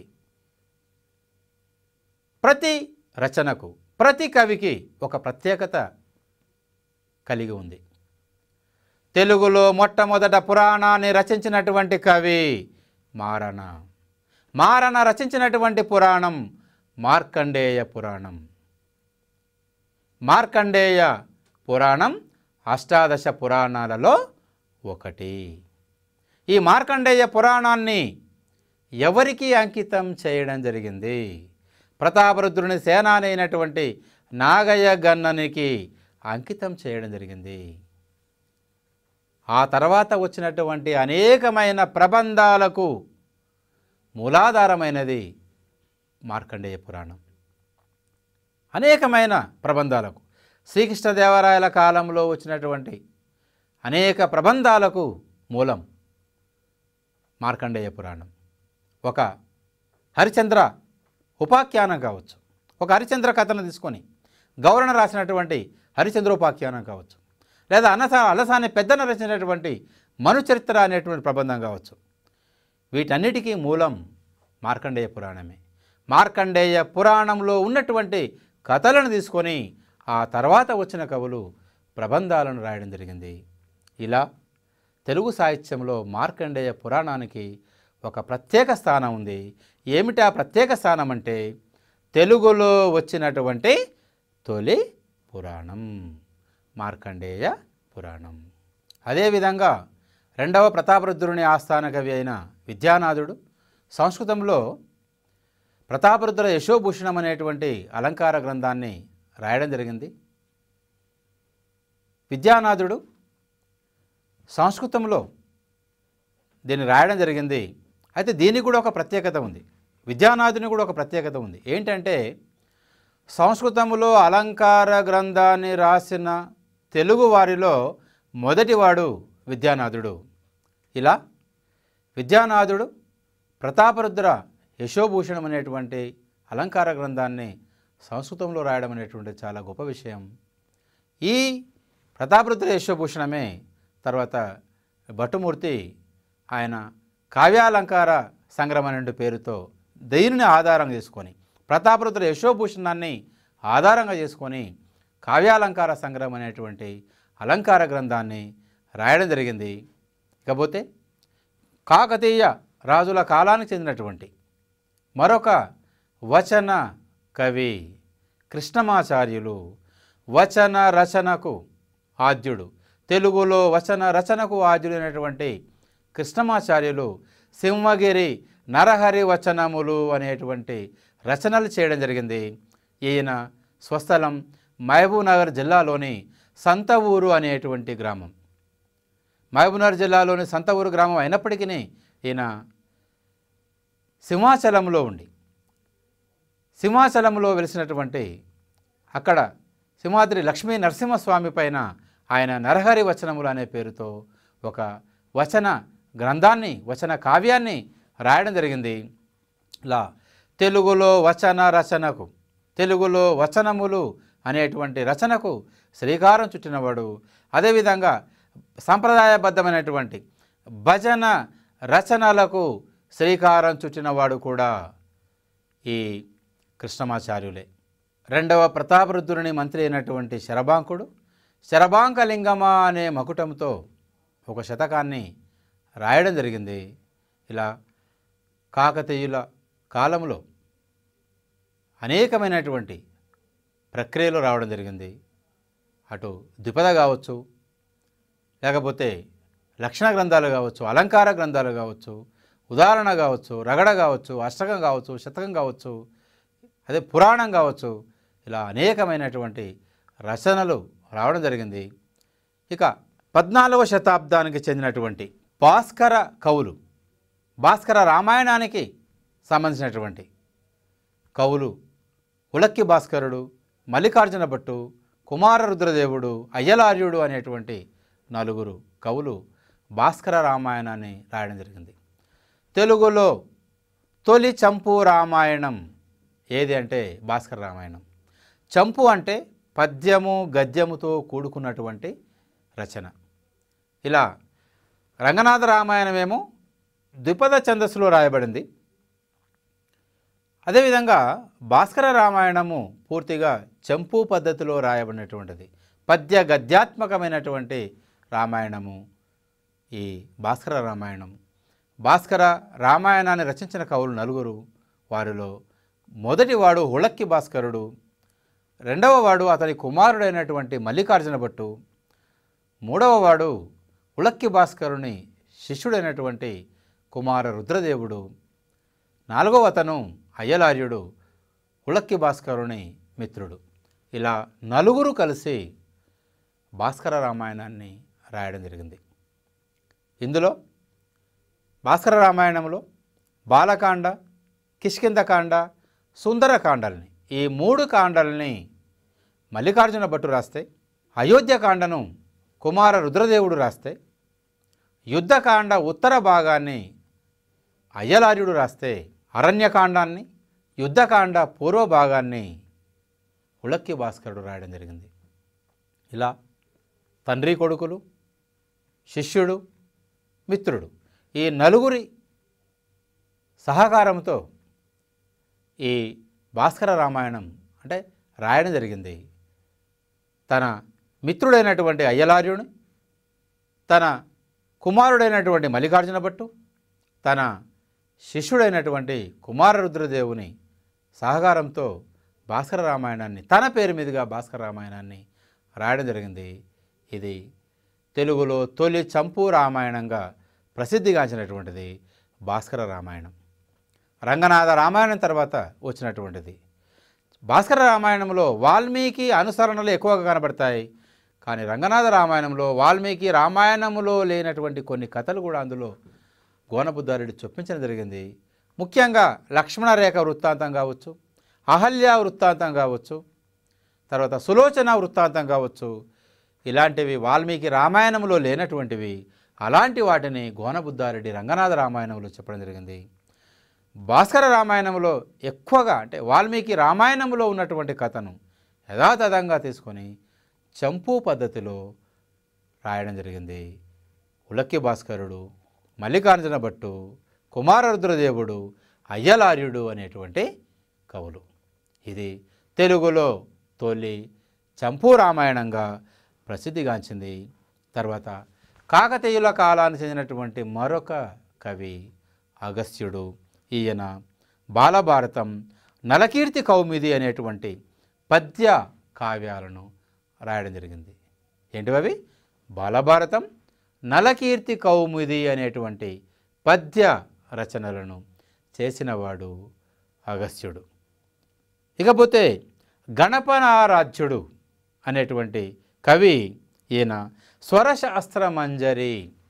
ప్రతి రచనకు, ప్రతి కవికి ఒక ప్రత్యేకత కలిగి ఉంది. తెలుగులో మొట్టమొదట పురాణాన్ని రచించినటువంటి కవి మారణ. మారణ రచించినటువంటి పురాణం మార్కండేయ పురాణం. మార్కండేయ పురాణం అష్టాదశ పురాణాలలో ఒకటి. ఈ మార్కండేయ పురాణాన్ని ఎవరికి అంకితం చేయడం జరిగింది? ప్రతాపరుద్రుని సేనాని అయినటువంటి నాగయ్య గన్ననికి అంకితం చేయడం జరిగింది. ఆ తర్వాత వచ్చినటువంటి అనేకమైన ప్రబంధాలకు మూలాధారమైనది మార్కండేయ పురాణం. అనేకమైన ప్రబంధాలకు, శ్రీకృష్ణదేవరాయల కాలంలో వచ్చినటువంటి అనేక ప్రబంధాలకు మూలం మార్కండేయ పురాణం. ఒక హరిచంద్ర ఉపాఖ్యానం కావచ్చు, ఒక హరిచంద్ర కథను తీసుకొని గౌరణ రాసినటువంటి హరిచంద్రోపాఖ్యానం కావచ్చు, లేదా అన్నసా అలసాని పెద్దన రచించినటువంటి మనుచరిత్ర అనేటువంటి ప్రబంధం కావచ్చు. వీటన్నిటికీ మూలం మార్కండేయ పురాణమే. మార్కండేయ పురాణంలో ఉన్నటువంటి కథలను తీసుకొని ఆ తర్వాత వచ్చిన కవులు ప్రబంధాలను రాయడం జరిగింది. ఇలా తెలుగు సాహిత్యంలో మార్కండేయ పురాణానికి ఒక ప్రత్యేక స్థానం ఉంది. ఏమిటి ఆ ప్రత్యేక స్థానం అంటే, తెలుగులో వచ్చినటువంటి తొలి పురాణం మార్కండేయ పురాణం. అదేవిధంగా రెండవ ప్రతాపరుద్రుని ఆస్థాన కవి అయిన విద్యానాథుడు సంస్కృతంలో ప్రతాపరుద్ర యశోభూషణం అనేటువంటి అలంకార గ్రంథాన్ని రాయడం జరిగింది. విద్యానాథుడు సంస్కృతంలో దీన్ని రాయడం జరిగింది. అయితే దీనికి కూడా ఒక ప్రత్యేకత ఉంది. విద్యానాథుని కూడా ఒక ప్రత్యేకత ఉంది. ఏంటంటే, సంస్కృతంలో అలంకార గ్రంథాన్ని రాసిన తెలుగు వారిలో మొదటివాడు విద్యానాథుడు. ఇలా విద్యానాథుడు ప్రతాపరుద్ర యశోభూషణం అనేటువంటి అలంకార గ్రంథాన్ని సంస్కృతంలో రాయడం అనేటువంటి చాలా గొప్ప విషయం. ఈ ప్రతాపరుద్ర యశోభూషణమే తర్వాత భట్టుమూర్తి ఆయన కావ్యాలంకార సంగ్రహం అనే పేరుతో దీనిని ఆధారంగా చేసుకొని, ప్రతాపరుద్ర యశోభూషణాన్ని ఆధారంగా చేసుకొని కావ్యాలంకార సంగ్రహం అనేటువంటి అలంకార గ్రంథాన్ని రాయడం జరిగింది. ఇకపోతే కాకతీయ రాజుల కాలానికి చెందినటువంటి మరొక వచన కవి కృష్ణమాచార్యులు వచన రచనకు ఆద్యుడు. తెలుగులో వచన రచనకు ఆద్యుడైనటువంటి కృష్ణమాచార్యులు సింహగిరి నరహరి వచనములు అనేటువంటి రచనలు చేయడం జరిగింది. ఈయన స్వస్థలం మహబూబ్నగర్ జిల్లాలోని సంత ఊరు అనేటువంటి గ్రామం. మహబూబ్నగర్ జిల్లాలోని సంత ఊరు గ్రామం అయినప్పటికీ ఈయన సింహాచలంలో ఉండి సింహాచలంలో వెలిసినటువంటి అక్కడ సింహాద్రి లక్ష్మీ నరసింహస్వామి పైన ఆయన నరహరి వచనములు అనే పేరుతో ఒక వచన గ్రంథాన్ని, వచన కావ్యాన్ని రాయడం జరిగింది. ఇలా తెలుగులో వచన రచనకు, తెలుగులో వచనములు అనేటువంటి రచనకు శ్రీకారం చుట్టినవాడు. అదేవిధంగా సంప్రదాయబద్ధమైనటువంటి భజన రచనలకు శ్రీకారం చుట్టినవాడు కూడా ఈ కృష్ణమాచార్యులే. రెండవ ప్రతాపరుద్రుని మంత్రి అయినటువంటి శరభాంకుడు శరభాంకలింగమ అనే మకుటంతో ఒక శతకాన్ని రాయడం జరిగింది. ఇలా కాకతీయుల కాలంలో అనేకమైనటువంటి ప్రక్రియలు రావడం జరిగింది. అటు ద్విపద కావచ్చు, లేకపోతే లక్షణ గ్రంథాలు కావచ్చు, అలంకార గ్రంథాలు కావచ్చు, ఉదాహరణ కావచ్చు, రగడ కావచ్చు, అష్టకం కావచ్చు, శతకం కావచ్చు, అదే పురాణం కావచ్చు, ఇలా అనేకమైనటువంటి రచనలు రావడం జరిగింది. ఇక పద్నాలుగవ శతాబ్దానికి చెందినటువంటి భాస్కర కవులు, భాస్కర రామాయణానికి సంబంధించినటువంటి కవులు ఉలక్కి భాస్కరుడు, మల్లికార్జున భట్టు, కుమార రుద్రదేవుడు, అయ్యలార్యుడు అనేటువంటి నలుగురు కవులు భాస్కర రామాయణాన్ని రాయడం జరిగింది. తెలుగులో తొలి చంపు రామాయణం ఏది అంటే భాస్కర రామాయణం. చంపు అంటే పద్యము గద్యముతో కూడుకున్నటువంటి రచన. ఇలా రంగనాథ రామాయణమేమో ద్విపద ఛందస్సులో రాయబడింది. అదేవిధంగా భాస్కర రామాయణము పూర్తిగా చంపు పద్ధతిలో రాయబడినటువంటిది. పద్య గద్యాత్మకమైనటువంటి రామాయణము ఈ భాస్కర రామాయణం. భాస్కర రామాయణాన్ని రచించిన కవులు నలుగురు. వారిలో మొదటివాడు ఉలక్కి భాస్కరుడు, రెండవ వాడు అతని కుమారుడైనటువంటి మల్లికార్జున భట్టు, మూడవ వాడు ఉలక్కి భాస్కరుని శిష్యుడైనటువంటి కుమార రుద్రదేవుడు, నాలుగవ అతను అయ్యలార్యుడు, ఉలక్కి భాస్కరుని మిత్రుడు. ఇలా నలుగురు కలిసి భాస్కర రామాయణాన్ని రాయడం జరిగింది. ఇందులో భాస్కర రామాయణంలో బాలకాండ, కిష్కింధకాండ, సుందరకాండల్ని ఈ మూడు కాండల్ని మల్లికార్జున భట్టు రాస్తే, అయోధ్యకాండను కుమార రుద్రదేవుడు రాస్తే, యుద్ధకాండ ఉత్తర భాగాన్ని అయ్యలార్యుడు రాస్తే, అరణ్యకాండాన్ని యుద్ధకాండ పూర్వ భాగాన్ని ఉలక్కి భాస్కరుడు రాయడం జరిగింది. ఇలా తండ్రి కొడుకులు, శిష్యుడు, మిత్రుడు ఈ నలుగురి సహకారంతో ఈ భాస్కర రామాయణం అంటే రాయడం జరిగింది. తన మిత్రుడైనటువంటి అయ్యలార్యుని, తన కుమారుడైనటువంటి మల్లికార్జున భట్టు, తన శిష్యుడైనటువంటి కుమారరుద్రదేవుని సహకారంతో భాస్కర రామాయణాన్ని తన పేరు మీదుగా భాస్కర రామాయణాన్ని రాయడం జరిగింది. ఇది తెలుగులో తొలి చంపు రామాయణంగా ప్రసిద్ధిగాంచినటువంటిది భాస్కర రామాయణం. రంగనాథ రామాయణం తర్వాత వచ్చినటువంటిది. భాస్కర రామాయణంలో వాల్మీకి అనుసరణలు ఎక్కువగా కనబడతాయి. కానీ రంగనాథ రామాయణంలో వాల్మీకి రామాయణంలో లేనటువంటి కొన్ని కథలు కూడా అందులో గోనబుద్ధారెడ్డి చొప్పించడం జరిగింది. ముఖ్యంగా లక్ష్మణ రేఖ వృత్తాంతం కావచ్చు, అహల్య వృత్తాంతం కావచ్చు, తర్వాత సులోచన వృత్తాంతం కావచ్చు, ఇలాంటివి వాల్మీకి రామాయణంలో లేనటువంటివి. అలాంటి వాటిని గోనబుద్ధారెడ్డి రంగనాథ రామాయణంలో చెప్పడం జరిగింది. భాస్కర రామాయణంలో ఎక్కువగా అంటే వాల్మీకి రామాయణంలో ఉన్నటువంటి కథను యథాతథంగా తీసుకొని చంపు పద్ధతిలో రాయడం జరిగింది. ఉలక్కి భాస్కరుడు, మల్లికార్జున భట్టు, కుమారరుద్రదేవుడు, అయ్యలార్యుడు అనేటువంటి కవులు. ఇది తెలుగులో తొలి చంపు రామాయణంగా ప్రసిద్ధిగాంచింది. తర్వాత కాకతీయుల కాలానికి చెందినటువంటి మరొక కవి అగస్త్యుడు. ఈయన బాలభారతం, నలకీర్తి కౌముది అనేటువంటి పద్య కావ్యాలను రాయడం జరిగింది. ఏంటివి? బాలభారతం, నలకీర్తి కౌముది అనేటువంటి పద్య రచనలను చేసినవాడు అగస్త్యుడు. ఇకపోతే గణపనారాధ్యుడు అనేటువంటి కవి ఈయన స్వరశాస్త్రమంజరి,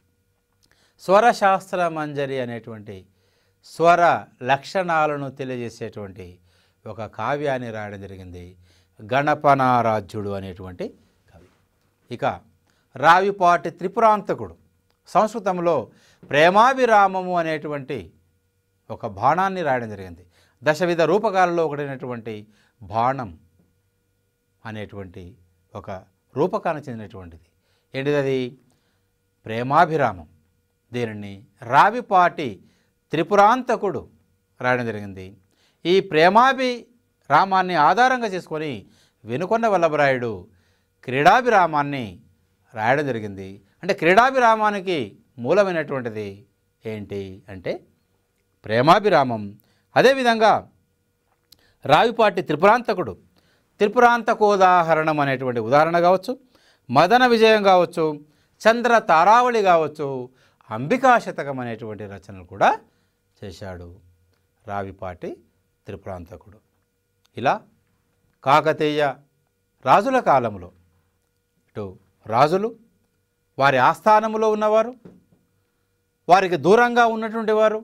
స్వరశాస్త్రమంజరి అనేటువంటి స్వర లక్షణాలను తెలియజేసేటువంటి ఒక కావ్యాన్ని రాయడం జరిగింది. గణపనారాధ్యుడు అనేటువంటి కవి. ఇక రావిపాటి త్రిపురాంతకుడు, సంస్కృతంలో ప్రేమాభిరామము అనేటువంటి ఒక బాణాన్ని రాయడం జరిగింది. దశవిధ రూపకాలలో ఒకటైనటువంటి బాణం అనేటువంటి ఒక రూపకానికి చెందినటువంటిది. ఏంటిది అది? ప్రేమాభిరామం. దీనిని రావిపాటి త్రిపురాంతకుడు రాయడం జరిగింది. ఈ ప్రేమాభిరామాన్ని ఆధారంగా చేసుకొని వెనుకొండ వల్లభరాయుడు క్రీడాభిరామాన్ని రాయడం జరిగింది. అంటే క్రీడాభిరామానికి మూలమైనటువంటిది ఏంటి అంటే ప్రేమాభిరామం. అదేవిధంగా రావిపాటి త్రిపురాంతకుడు త్రిపురాంతకోదాహరణం అనేటువంటి ఉదాహరణ కావచ్చు, మదన విజయం కావచ్చు, చంద్ర తారావళి కావచ్చు, అంబికా శతకం అనేటువంటి రచనలు కూడా చేశాడు రావిపాటి త్రిపురాంతకుడు. ఇలా కాకతీయ రాజుల కాలంలో ఇటు రాజులు, వారి ఆస్థానములో ఉన్నవారు, వారికి దూరంగా ఉన్నటువంటి వారు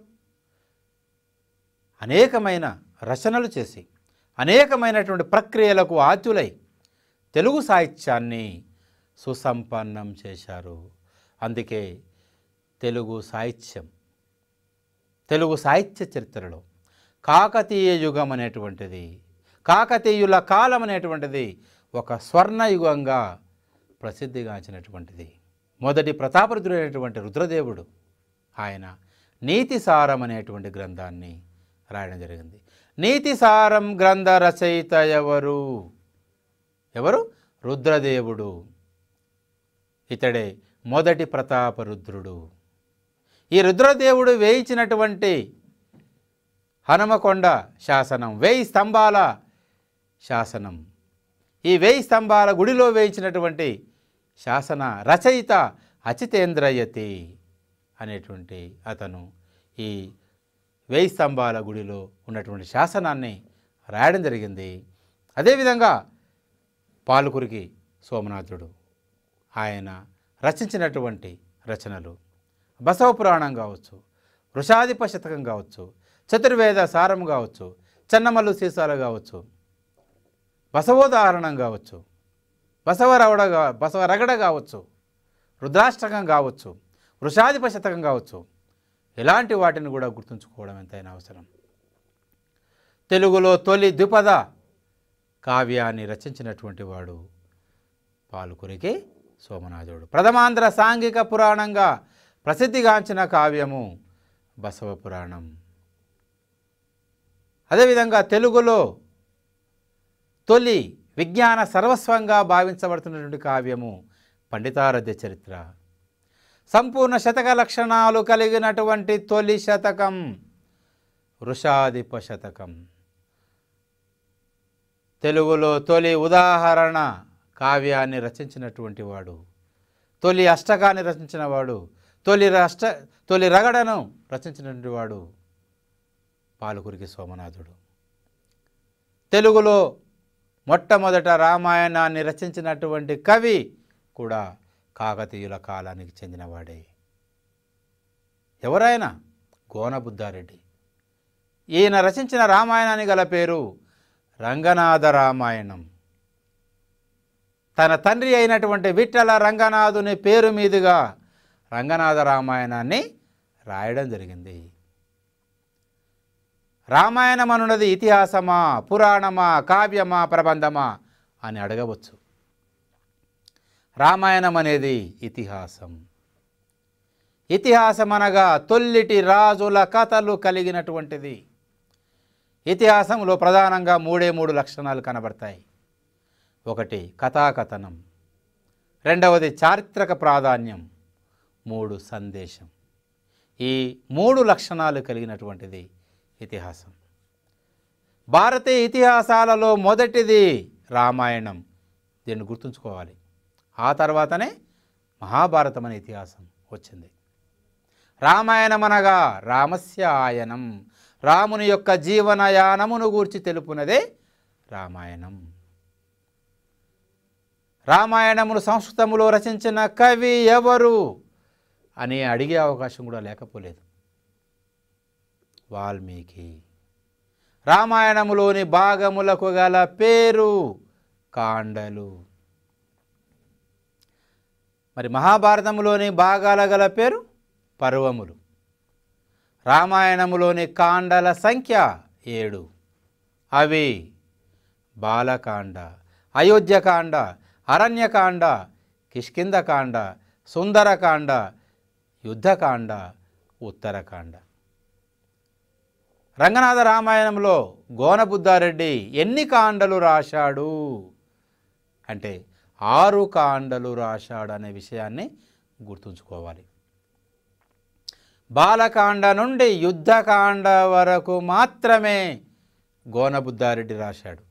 అనేకమైన రచనలు చేసి అనేకమైనటువంటి ప్రక్రియలకు ఆద్యులై తెలుగు సాహిత్యాన్ని సుసంపన్నం చేశారు. అందుకే తెలుగు సాహిత్యం, తెలుగు సాహిత్య చరిత్రలో కాకతీయ యుగం అనేటువంటిది, కాకతీయుల కాలం అనేటువంటిది ఒక స్వర్ణయుగంగా ప్రసిద్ధిగాంచినటువంటిది. మొదటి ప్రతాపరుద్రుడైనటువంటి రుద్రదేవుడు ఆయన నీతిసారం అనేటువంటి గ్రంథాన్ని రాయడం జరిగింది. నీతిసారం గ్రంథ రచయిత ఎవరు? ఎవరు? రుద్రదేవుడు. ఇతడే మొదటి ప్రతాపరుద్రుడు. ఈ రుద్రదేవుడు వేయించినటువంటి హనుమకొండ శాసనం, వేయి స్తంభాల శాసనం, ఈ వేయి స్తంభాల గుడిలో వేయించినటువంటి శాసన రచయిత అచితేంద్రయతి అనేటువంటి అతను ఈ వేయి స్తంభాల గుడిలో ఉన్నటువంటి శాసనాన్ని రాయడం జరిగింది. అదేవిధంగా పాలుకురికి సోమనాథుడు ఆయన రచించినటువంటి రచనలు బసవ పురాణం కావచ్చు, వృషాధిప శతకం కావచ్చు, చతుర్వేద సారం కావచ్చు, చెన్నమల్లు సీసాలు కావచ్చు, బసవోదాహరణం కావచ్చు, బసవరవడ బసవరగడ కావచ్చు, రుద్రాష్టకం కావచ్చు, వృషాధిప శతకం కావచ్చు, ఇలాంటి వాటిని కూడా గుర్తుంచుకోవడం ఎంతైనా అవసరం. తెలుగులో తొలి ద్విపద కావ్యాన్ని రచించినటువంటి వాడు పాలుకురికి సోమనాథుడు. ప్రథమాంధ్ర సాంఘిక పురాణంగా ప్రసిద్ధిగాంచిన కావ్యము బసవ పురాణం. అదేవిధంగా తెలుగులో తొలి విజ్ఞాన సర్వస్వంగా భావించబడుతున్నటువంటి కావ్యము పండితారాధ్య చరిత్ర. సంపూర్ణ శతక లక్షణాలు కలిగినటువంటి తొలి శతకం వృషాధిప శతకం. తెలుగులో తొలి ఉదాహరణ కావ్యాన్ని రచించినటువంటి వాడు, తొలి అష్టకాన్ని రచించిన వాడు, తొలి అష్ట తొలి రగడను రచించినటువంటి వాడు పాలుకురికి సోమనాథుడు. తెలుగులో మొట్టమొదట రామాయణాన్ని రచించినటువంటి కవి కూడా కాకతీయుల కాలానికి చెందినవాడే. ఎవరైనా గోనబుద్ధారెడ్డి. ఈయన రచించిన రామాయణానికి గల పేరు రంగనాథ రామాయణం. తన తండ్రి అయినటువంటి విఠల రంగనాథుని పేరు మీదుగా రంగనాథ రామాయణాన్ని రాయడం జరిగింది. రామాయణం అనున్నది ఇతిహాసమా, పురాణమా, కావ్యమా, ప్రబంధమా అని అడగవచ్చు. రామాయణం అనేది ఇతిహాసం. ఇతిహాసం అనగా తొల్లిటి రాజుల కథలు కలిగినటువంటిది. ఇతిహాసంలో ప్రధానంగా మూడే మూడు లక్షణాలు కనబడతాయి. ఒకటి కథాకథనం, రెండవది చారిత్రక ప్రాధాన్యం, మూడు సందేశం. ఈ మూడు లక్షణాలు కలిగినటువంటిది ఇతిహాసం. భారతీయ ఇతిహాసాలలో మొదటిది రామాయణం. దీన్ని గుర్తుంచుకోవాలి. ఆ తర్వాతనే మహాభారతం అనే ఇతిహాసం వచ్చింది. రామాయణం అనగా రామస్య ఆయనం, రాముని యొక్క జీవనయానమును గూర్చి తెలుపునదే రామాయణం. రామాయణమును సంస్కృతములో రచించిన కవి ఎవరు అని అడిగే అవకాశం కూడా లేకపోలేదు. వాల్మీకి. రామాయణములోని భాగములకు గల పేరు కాండలు. మరి మహాభారతములోని భాగాల గల పేరు పర్వములు. రామాయణములోని కాండల సంఖ్య ఏడు. అవి బాలకాండ, అయోధ్యకాండ, అరణ్యకాండ, కిష్కింధకాండ, సుందరకాండ, యుద్ధకాండ, ఉత్తరకాండ. రంగనాథ రామాయణంలో గోనబుద్ధారెడ్డి ఎన్ని కాండలు రాశాడు అంటే ఆరు కాండలు రాశాడు అనే విషయాన్ని గుర్తుంచుకోవాలి. బాలకాండ నుండి యుద్ధకాండ వరకు మాత్రమే గోనబుద్ధారెడ్డి రాశాడు.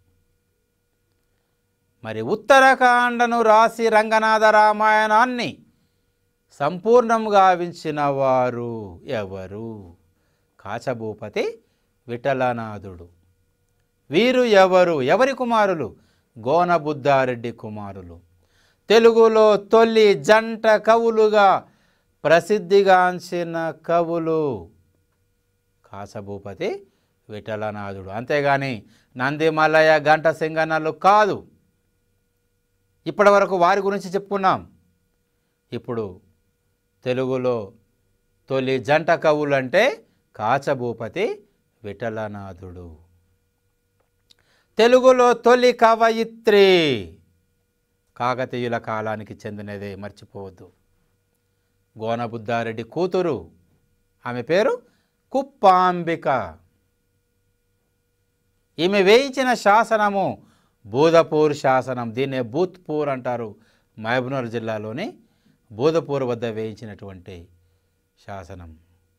మరి ఉత్తరకాండను రాసి రంగనాథ రామాయణాన్ని సంపూర్ణంగా గావించిన వారు ఎవరు? కాచభూపతి విఠలనాథుడు. వీరు ఎవరు? ఎవరి కుమారులు? గోనబుద్ధారెడ్డి కుమారులు. తెలుగులో తొలి జంట కవులుగా ప్రసిద్ధిగాంచిన కవులు కాచభూపతి విఠలనాథుడు. అంతేగాని నందిమల్లయ్య, గంట సింగన్నలు కాదు. ఇప్పటి వరకు వారి గురించి చెప్పుకున్నాం. ఇప్పుడు తెలుగులో తొలి జంట కవులు అంటే కాచభూపతి విఠలనాథుడు. తెలుగులో తొలి కవయిత్రి కాకతీయుల కాలానికి చెందినదే, మర్చిపోవద్దు. గోనబుద్ధారెడ్డి కూతురు, ఆమె పేరు కుప్పాంబిక. ఈమె వేయించిన శాసనము బోధపూర్ శాసనం. దీన్నే భూత్పూర్ అంటారు. మహబూబ్నగర్ జిల్లాలోని బోధపూర్ వద్ద వేయించినటువంటి శాసనం.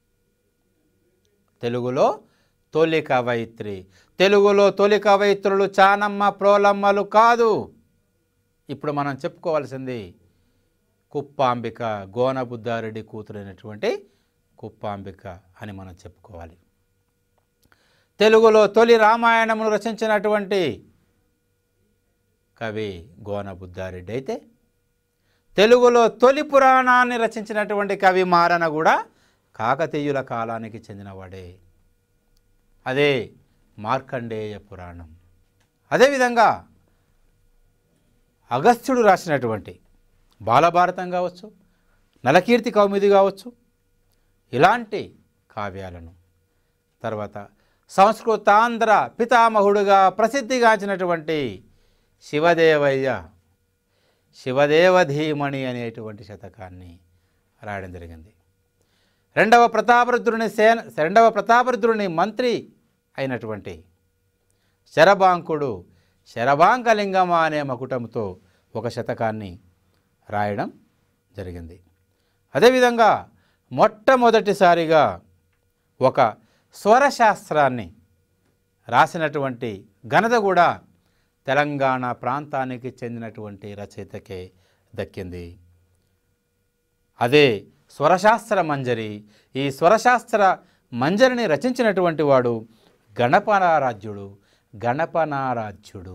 తెలుగులో తొలి కవయిత్రి. తెలుగులో తొలి కవయిత్రులు చానమ్మ, ప్రోలమ్మలు కాదు. ఇప్పుడు మనం చెప్పుకోవాల్సింది కుప్పాంబిక, గోనబుద్ధారెడ్డి కూతురైనటువంటి కుప్పాంబిక అని మనం చెప్పుకోవాలి. తెలుగులో తొలి రామాయణమును రచించినటువంటి కవి గోనబుద్ధారెడ్డి అయితే, తెలుగులో తొలి పురాణాన్ని రచించినటువంటి కవి మారన కూడా కాకతీయుల కాలానికి చెందినవాడే. అదే మార్కండేయ పురాణం. అదేవిధంగా అగస్త్యుడు రాసినటువంటి బాలభారతం కావచ్చు, నలకీర్తి కౌముది కావచ్చు, ఇలాంటి కావ్యాలను, తర్వాత సంస్కృతాంధ్ర పితామహుడుగా ప్రసిద్ధిగాంచినటువంటి శివదేవయ్య శివదేవధీమణి అనేటువంటి శతకాన్ని రాయడం జరిగింది. రెండవ ప్రతాపరుద్రుని సేన రెండవ ప్రతాపరుద్రుని మంత్రి అయినటువంటి శరభాంకుడు శరభాంకలింగమ అనే మకుటంతో ఒక శతకాన్ని రాయడం జరిగింది. అదేవిధంగా మొట్టమొదటిసారిగా ఒక స్వరశాస్త్రాన్ని రాసినటువంటి ఘనత కూడా తెలంగాణ ప్రాంతానికి చెందినటువంటి రచయితకే దక్కింది. అదే స్వరశాస్త్ర మంజరి. ఈ స్వరశాస్త్ర మంజరిని రచించినటువంటి వాడు గణపనారాధ్యుడు గణపనారాధ్యుడు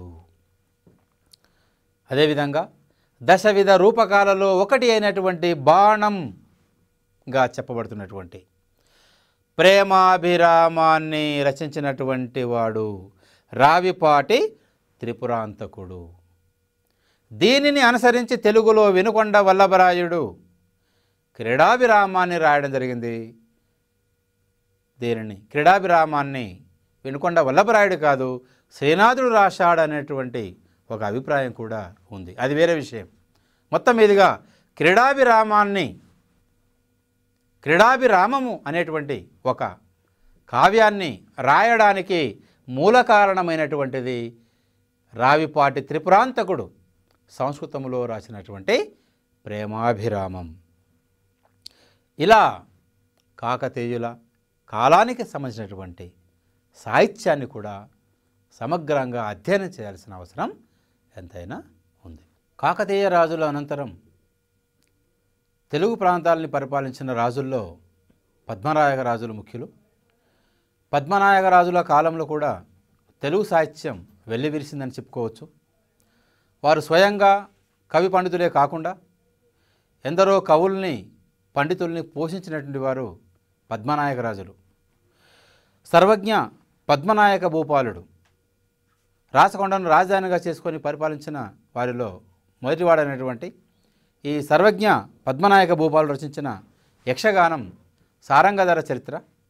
అదేవిధంగా దశవిధ రూపకాలలో ఒకటి అయినటువంటి బాణంగా చెప్పబడుతున్నటువంటి ప్రేమాభిరామాన్ని రచించినటువంటి వాడు రావిపాటి త్రిపురాంతకుడు. దీనిని అనుసరించి తెలుగులో వినుకొండ వల్లభరాయుడు క్రీడాభిరామాన్ని రాయడం జరిగింది. దీనిని క్రీడాభిరామాన్ని వినుకొండ వల్లభరాయుడు కాదు, శ్రీనాథుడు రాశాడనేటువంటి ఒక అభిప్రాయం కూడా ఉంది. అది వేరే విషయం. మొత్తం మీదుగా క్రీడాభిరామాన్ని క్రీడాభిరామము అనేటువంటి ఒక కావ్యాన్ని రాయడానికి మూల కారణమైనటువంటిది రావిపాటి త్రిపురాంతకుడు సంస్కృతంలో రాసినటువంటి ప్రేమాభిరామం. ఇలా కాకతీయుల కాలానికి సంబంధించినటువంటి సాహిత్యాన్ని కూడా సమగ్రంగా అధ్యయనం చేయాల్సిన అవసరం ఎంతైనా ఉంది. కాకతీయ రాజుల అనంతరం తెలుగు ప్రాంతాలని పరిపాలించిన రాజుల్లో పద్మనాయక రాజులు ముఖ్యులు. పద్మనాయక రాజుల కాలంలో కూడా తెలుగు సాహిత్యం వెల్లివిరిసిందని చెప్పుకోవచ్చు. వారు స్వయంగా కవి పండితులే కాకుండా ఎందరో కవుల్ని పండితుల్ని పోషించినటువంటి వారు పద్మనాయక రాజులు. సర్వజ్ఞ పద్మనాయక భూపాలుడు రాచకొండను రాజధానిగా చేసుకొని పరిపాలించిన వారిలో మొదటివాడైనటువంటి ఈ సర్వజ్ఞ పద్మనాయక భూపాలుడు రచించిన యక్షగానం సారంగధర చరిత్ర,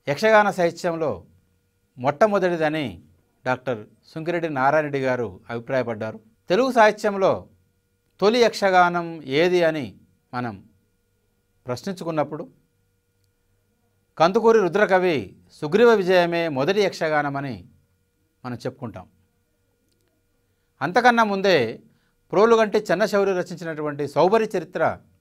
యక్షగాన సాహిత్యంలో మొట్టమొదటిదని డాక్టర్ సుంకిరెడ్డి నారాయణరెడ్డి గారు అభిప్రాయపడ్డారు. తెలుగు సాహిత్యంలో తొలి యక్షగానం ఏది అని మనం ప్రశ్నించుకున్నప్పుడు కందుకూరి రుద్రకవి సుగ్రీవ విజయమే మొదటి యక్షగానమని మనం చెప్పుకుంటాం. అంతకన్నా ముందే ప్రోలుగంటి చెన్నశౌరి రచించినటువంటి సౌభరి చరిత్ర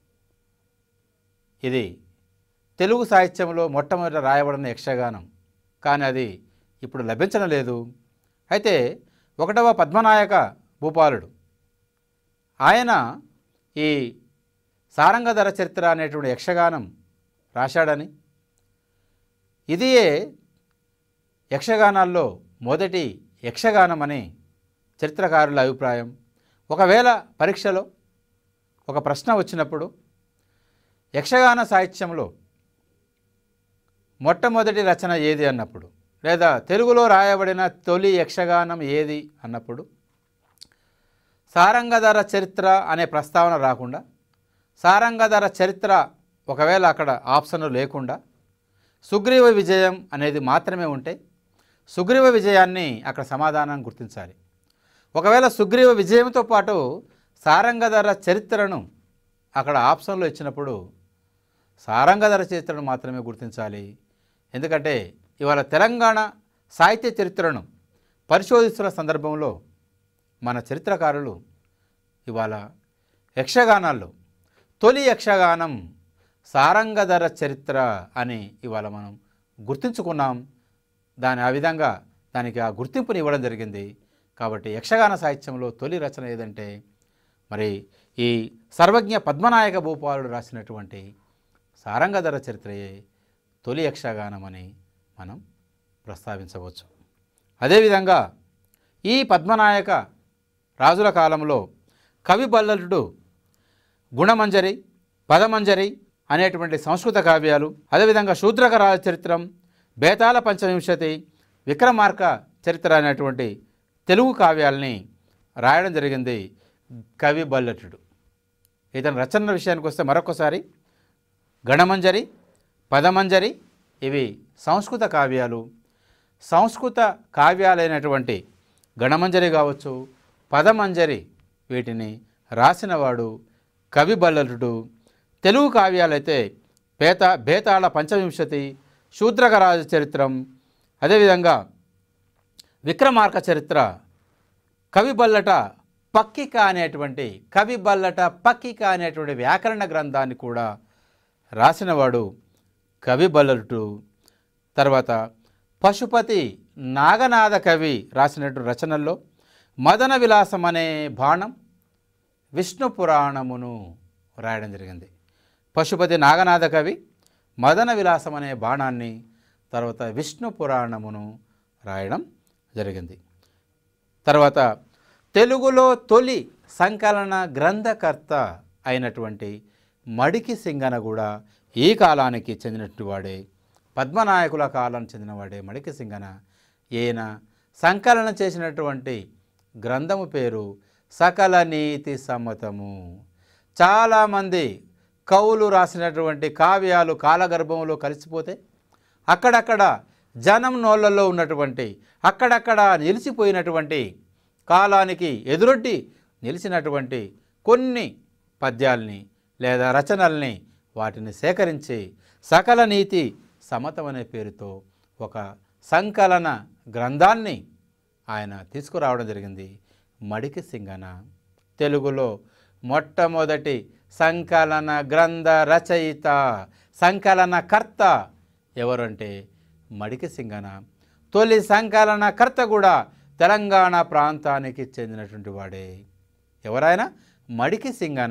ఇది తెలుగు సాహిత్యంలో మొట్టమొదట రాయబడిన యక్షగానం, కానీ అది ఇప్పుడు లభించడం లేదు. అయితే ఒకటవ పద్మనాయక భూపాలుడు ఆయన ఈ సారంగధర చరిత్ర అనేటువంటి యక్షగానం రాశాడని, ఇదియే యక్షగానాల్లో మొదటి యక్షగానం అని చరిత్రకారుల అభిప్రాయం. ఒకవేళ పరీక్షలో ఒక ప్రశ్న వచ్చినప్పుడు యక్షగాన సాహిత్యంలో మొట్టమొదటి రచన ఏది అన్నప్పుడు, లేదా తెలుగులో రాయబడిన తొలి యక్షగానం ఏది అన్నప్పుడు సారంగధర చరిత్ర అనే ప్రస్తావన రాకుండా, సారంగధర చరిత్ర ఒకవేళ అక్కడ ఆప్షన్ లేకుండా సుగ్రీవ విజయం అనేది మాత్రమే ఉంటే సుగ్రీవ విజయాన్ని అక్కడ సమాధానం గుర్తించాలి. ఒకవేళ సుగ్రీవ విజయంతో పాటు సారంగధర చరిత్రను అక్కడ ఆప్షన్లో ఇచ్చినప్పుడు సారంగధర చరిత్రను మాత్రమే గుర్తించాలి. ఎందుకంటే ఇవాళ తెలంగాణ సాహిత్య చరిత్రను పరిశోధిస్తున్న సందర్భంలో మన చరిత్రకారులు ఇవాళ యక్షగానాల్లో తొలి యక్షగానం సారంగధర చరిత్ర అని ఇవాళ మనం గుర్తించుకున్నాం. దాని ఆ విధంగా దానికి ఆ గుర్తింపుని ఇవ్వడం జరిగింది. కాబట్టి యక్షగాన సాహిత్యంలో తొలి రచన ఏదంటే మరి ఈ సర్వజ్ఞ పద్మనాయక భూపాలుడు రాసినటువంటి సారంగధర చరిత్రయే తొలి యక్షగానం అని మనం ప్రస్తావించవచ్చు. అదేవిధంగా ఈ పద్మనాయక రాజుల కాలంలో కవి బల్లలుడు గుణమంజరి, పదమంజరి అనేటువంటి సంస్కృత కావ్యాలు, అదేవిధంగా శూద్రక రాజచరిత్రం, బేతాళ పంచవింశతి, విక్రమార్క చరిత్ర అనేటువంటి తెలుగు కావ్యాలని రాయడం జరిగింది కవి బల్లటుడు. ఇతని రచనల విషయానికి వస్తే మరొకసారి గణమంజరి, పదమంజరి ఇవి సంస్కృత కావ్యాలు. సంస్కృత కావ్యాలైనటువంటి గణమంజరి కావచ్చు, పదమంజరి వీటిని రాసినవాడు కవి బల్లటుడు. తెలుగు కావ్యాలైతే బేత బేతాళ పంచవింశతి, శూద్రక రాజ చరిత్రం, అదేవిధంగా విక్రమార్క చరిత్ర, కవి బల్లట పక్కిక అనేటువంటి కవి బల్లట పక్కిక అనేటువంటి వ్యాకరణ గ్రంథాన్ని కూడా రాసినవాడు కవి బల్లటు. తర్వాత పశుపతి నాగనాథ కవి రాసినటువంటి రచనల్లో మదన విలాసం అనే బాణం విష్ణు పురాణమును రాయడం జరిగింది. పశుపతి నాగనాథ కవి మదన విలాసం అనే బాణాన్ని, తర్వాత విష్ణు పురాణమును రాయడం జరిగింది. తర్వాత తెలుగులో తొలి సంకలన గ్రంథకర్త అయినటువంటి మడికి సింగన కూడా ఈ కాలానికి చెందినటువంటి వాడే, పద్మనాయకుల కాలానికి చెందినవాడే మడికి సింగన. ఈయన సంకలనం చేసినటువంటి గ్రంథము పేరు సకల నీతి సమ్మతము. చాలామంది కవులు రాసినటువంటి కావ్యాలు కాలగర్భంలో కలిసిపోతే అక్కడక్కడ జనం నోళ్ళల్లో ఉన్నటువంటి, అక్కడక్కడ నిలిచిపోయినటువంటి, కాలానికి ఎదురొడ్డి నిలిచినటువంటి కొన్ని పద్యాల్ని లేదా రచనల్ని వాటిని సేకరించి సకల నీతి సమతం అనే పేరుతో ఒక సంకలన గ్రంథాన్ని ఆయన తీసుకురావడం జరిగింది. మడికి సింగన తెలుగులో మొట్టమొదటి సంకలన గ్రంథ రచయిత, సంకలనకర్త ఎవరంటే మడికి సింగన. తొలి సంకలనకర్త కూడా తెలంగాణ ప్రాంతానికి చెందినటువంటి వాడే. ఎవరైనా మడికి సింగన.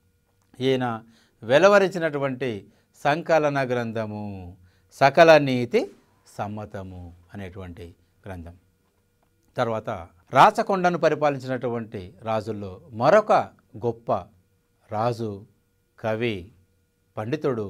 ఈయన వెలువరించినటువంటి సంకలన గ్రంథము సకల నీతి సమ్మతము అనేటువంటి గ్రంథం. తర్వాత రాచకొండను పరిపాలించినటువంటి రాజుల్లో మరొక గొప్ప రాజు, కవి, పండితుడు,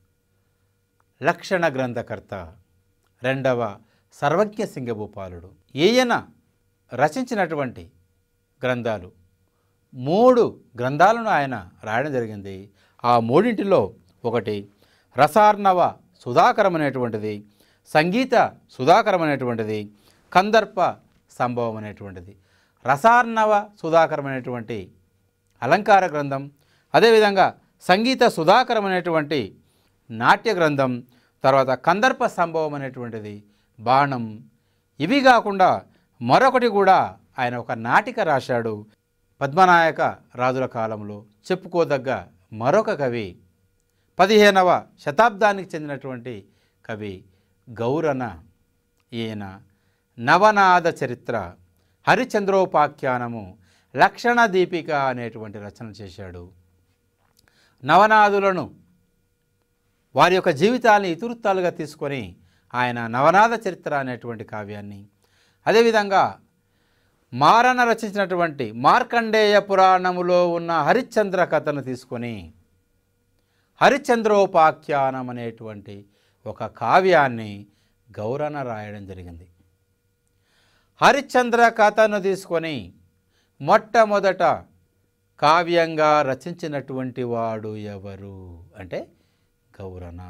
లక్షణ గ్రంథకర్త రెండవ సర్వజ్ఞ సింగభూపాలుడు. ఈయన రచించినటువంటి గ్రంథాలు మూడు గ్రంథాలను ఆయన రాయడం జరిగింది. ఆ మూడింటిలో ఒకటి రసార్ణవ సుధాకరం అనేటువంటిది, సంగీత సుధాకరం అనేటువంటిది, కందర్ప సంభవం అనేటువంటిది, రసార్ణవ సుధాకరం అనేటువంటి అలంకార గ్రంథం, అదేవిధంగా సంగీత సుధాకరం అనేటువంటి నాట్య గ్రంథం, తర్వాత కందర్ప సంభవం అనేటువంటిది బాణం. ఇవి కాకుండా మరొకటి కూడా ఆయన ఒక నాటిక రాశాడు పద్మనాయక రాజుల కాలంలో. చెప్పుకోదగ్గ మరొక కవి పదిహేనవ శతాబ్దానికి చెందినటువంటి కవి గౌరన. ఈయన నవనాద చరిత్ర, హరిచంద్రోపాఖ్యానము, లక్షణ దీపిక అనేటువంటి రచన చేశాడు. నవనాదులను వారి యొక్క జీవితాన్ని ఇతివృత్తాలుగా తీసుకొని ఆయన నవనాద చరిత్ర అనేటువంటి కావ్యాన్ని, అదేవిధంగా మారణ రచించినటువంటి మార్కండేయ పురాణములో ఉన్న హరిశ్చంద్ర కథను తీసుకొని హరిశ్చంద్రోపాఖ్యానం అనేటువంటి ఒక కావ్యాన్ని గౌరన రాయడం జరిగింది. హరిశ్చంద్ర కథను తీసుకొని మొట్టమొదట కావ్యంగా రచించినటువంటి వాడు ఎవరు అంటే గౌరన.